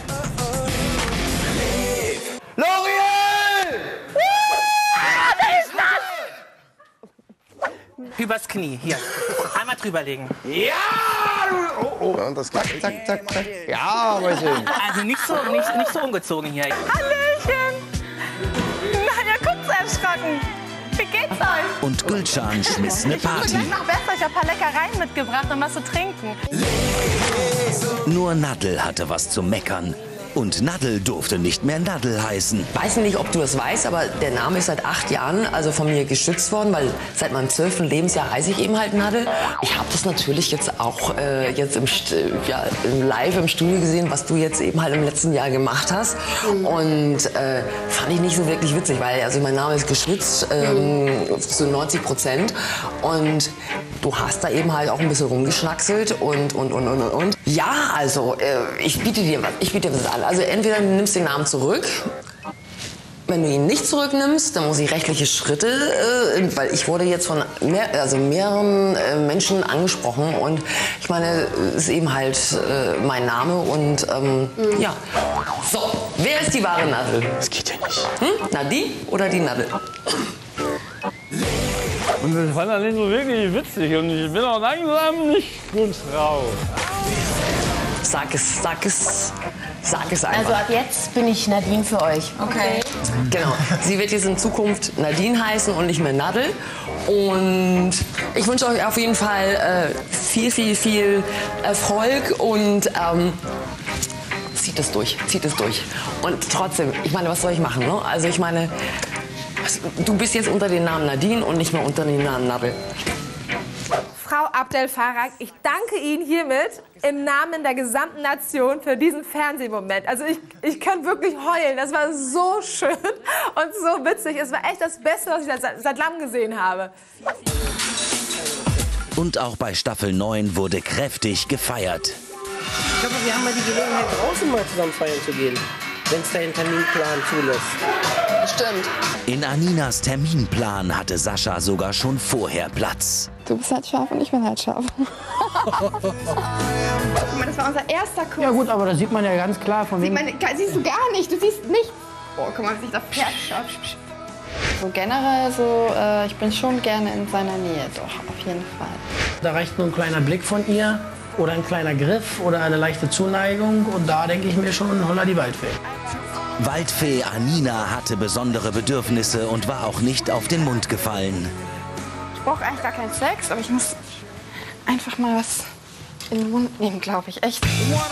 L'Oreal! Ah, wer ist das? Übers Knie, hier. Einmal drüberlegen. Ja! Oh, oh. Ja, und das geht. Zack, zack, zack. Ja, aber schön. Also nicht so, nicht, nicht so ungezogen hier. Hallöchen! Na, ihr guckt so erschrocken. Wie geht's euch? Und Gülcan schmiss eine Party. Ich noch besser, ich hab ein paar Leckereien mitgebracht und was zu trinken. Nur Nadel hatte was zu meckern. Und Nadel durfte nicht mehr Nadel heißen. Ich weiß nicht, ob du das weißt, aber der Name ist seit acht Jahren also von mir geschützt worden, weil seit meinem zwölften Lebensjahr heiße ich eben halt Nadel. Ich habe das natürlich jetzt auch äh, jetzt im, ja, im Live im Studio gesehen, was du jetzt eben halt im letzten Jahr gemacht hast. Und äh, fand ich nicht so wirklich witzig, weil also mein Name ist geschützt ähm, zu neunzig Prozent. Und du hast da eben halt auch ein bisschen rumgeschnackselt und, und, und, und, und. Ja, also äh, ich biete dir was, ich biete dir was an. Also entweder du nimmst den Namen zurück. Wenn du ihn nicht zurücknimmst, dann muss ich rechtliche Schritte, äh, weil ich wurde jetzt von mehr, also mehreren äh, Menschen angesprochen und ich meine, es ist eben halt äh, mein Name und ähm, mhm. ja. So, wer ist die wahre Nadel? Das geht ja nicht. Hm? Na die oder die Nadel? Und das fand er nicht so wirklich witzig und ich bin auch langsam nicht gut drauf. Sag es, sag es, sag es einfach. Also ab jetzt bin ich Nadine für euch. Okay. Genau. Sie wird jetzt in Zukunft Nadine heißen und nicht mehr Nadel. Und ich wünsche euch auf jeden Fall äh, viel, viel, viel Erfolg und ähm, zieht es durch, zieht es durch. Und trotzdem, ich meine, was soll ich machen? Ne? Also ich meine, du bist jetzt unter dem Namen Nadine und nicht mehr unter dem Namen Nadel. Frau Abdel Farag, ich danke Ihnen hiermit im Namen der gesamten Nation für diesen Fernsehmoment. Also ich, ich kann wirklich heulen. Das war so schön und so witzig. Es war echt das Beste, was ich seit, seit langem gesehen habe. Und auch bei Staffel neun wurde kräftig gefeiert. Ich glaube, wir haben mal die Gelegenheit, draußen mal zusammen feiern zu gehen, wenn es deinen Terminplan zulässt. Stimmt. In Aninas Terminplan hatte Sascha sogar schon vorher Platz. Du bist halt scharf und ich bin halt scharf. Guck mal, das war unser erster Kuss. Ja gut, aber da sieht man ja ganz klar von wem... Sieht man, siehst du gar nicht, du siehst nichts. Oh, guck mal, wie sich das Pferd schaut. So generell so, äh, ich bin schon gerne in seiner Nähe, doch, auf jeden Fall. Da reicht nur ein kleiner Blick von ihr oder ein kleiner Griff oder eine leichte Zuneigung und da denke ich mir schon, holla die Waldfee. Waldfee Anina hatte besondere Bedürfnisse und war auch nicht auf den Mund gefallen. Ich brauche eigentlich gar keinen Sex, aber ich muss einfach mal was in den Mund nehmen, glaube ich, echt.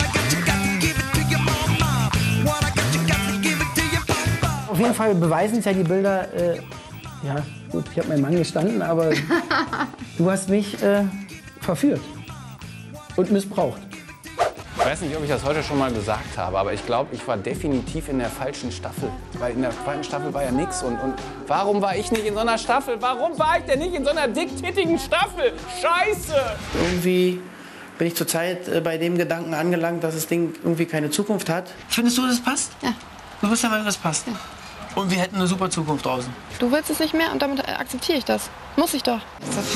Auf jeden Fall beweisen es ja die Bilder, äh, ja gut, ich habe meinen Mann gestanden, aber du hast mich äh, verführt und missbraucht. Ich weiß nicht, ob ich das heute schon mal gesagt habe, aber ich glaube, ich war definitiv in der falschen Staffel. Weil in der zweiten Staffel war ja nichts. Und, und warum war ich nicht in so einer Staffel? Warum war ich denn nicht in so einer dicktätigen Staffel? Scheiße! Irgendwie bin ich zurzeit äh, bei dem Gedanken angelangt, dass das Ding irgendwie keine Zukunft hat. Findest du, das passt? Ja. Du bist der Meinung, das passt? Ja. Und wir hätten eine super Zukunft draußen. Du willst es nicht mehr und damit akzeptiere ich das. Muss ich doch.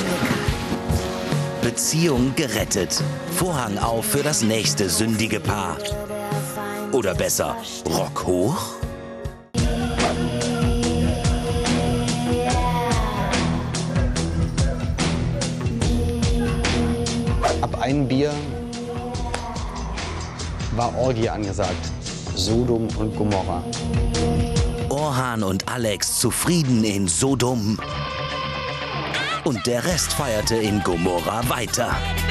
Beziehung gerettet. Vorhang auf für das nächste sündige Paar. Oder besser, Rock hoch? Ab einem Bier war Orgie angesagt. Sodom und Gomorra. Orhan und Alex zufrieden in Sodom. Und der Rest feierte in Gomorra weiter.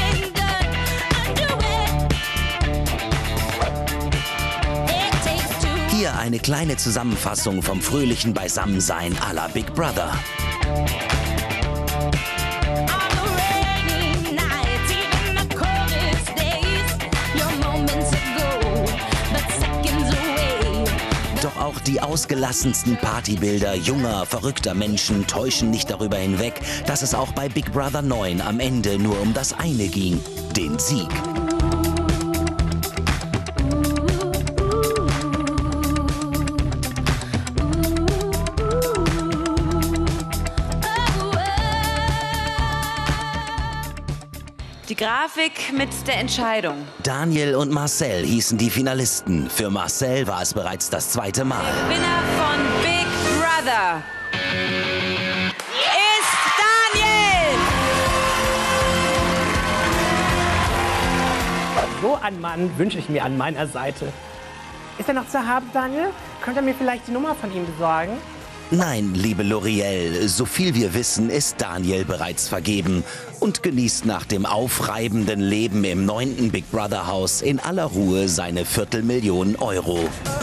Hier eine kleine Zusammenfassung vom fröhlichen Beisammensein à la Big Brother. Doch auch die ausgelassensten Partybilder junger, verrückter Menschen täuschen nicht darüber hinweg, dass es auch bei Big Brother neun am Ende nur um das eine ging, den Sieg. Die Grafik mit der Entscheidung. Daniel und Marcel hießen die Finalisten. Für Marcel war es bereits das zweite Mal. Gewinner von Big Brother ist Daniel! So einen Mann wünsche ich mir an meiner Seite. Ist er noch zu haben, Daniel? Könnt ihr mir vielleicht die Nummer von ihm besorgen? Nein, liebe L'Oreal, so viel wir wissen, ist Daniel bereits vergeben und genießt nach dem aufreibenden Leben im neunten Big Brother Haus in aller Ruhe seine Viertelmillion Euro.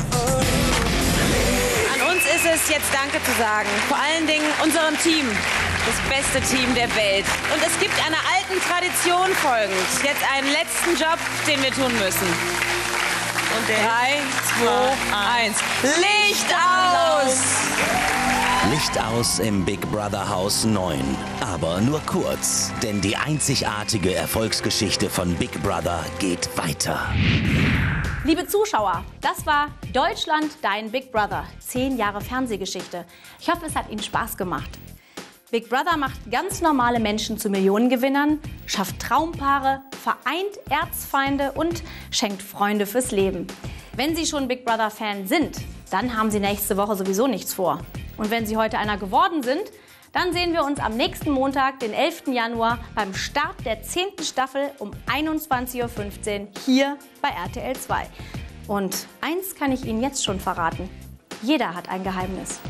An uns ist es jetzt Danke zu sagen. Vor allen Dingen unserem Team. Das beste Team der Welt. Und es gibt einer alten Tradition folgend. Jetzt einen letzten Job, den wir tun müssen. Und drei, zwei, eins. Licht aus! Licht aus im Big Brother Haus neun. Aber nur kurz, denn die einzigartige Erfolgsgeschichte von Big Brother geht weiter. Liebe Zuschauer, das war Deutschland, dein Big Brother. Zehn Jahre Fernsehgeschichte. Ich hoffe, es hat Ihnen Spaß gemacht. Big Brother macht ganz normale Menschen zu Millionengewinnern, schafft Traumpaare, vereint Erzfeinde und schenkt Freunde fürs Leben. Wenn Sie schon Big Brother-Fan sind, dann haben Sie nächste Woche sowieso nichts vor. Und wenn Sie heute einer geworden sind, dann sehen wir uns am nächsten Montag, den elften Januar, beim Start der zehnten Staffel um einundzwanzig Uhr fünfzehn hier bei R T L zwei. Und eins kann ich Ihnen jetzt schon verraten. Jeder hat ein Geheimnis.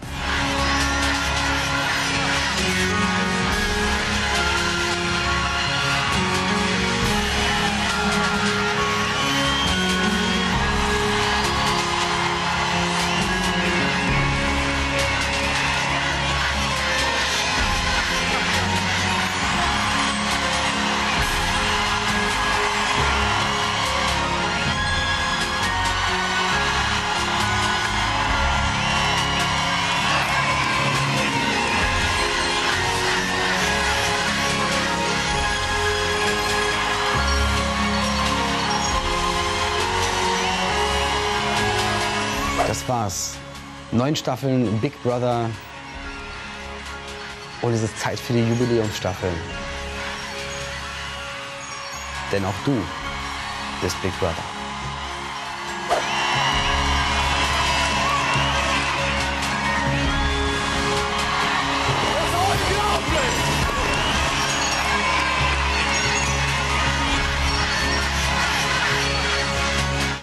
Das war's. Neun Staffeln Big Brother. Und es ist Zeit für die Jubiläumsstaffel. Denn auch du bist Big Brother.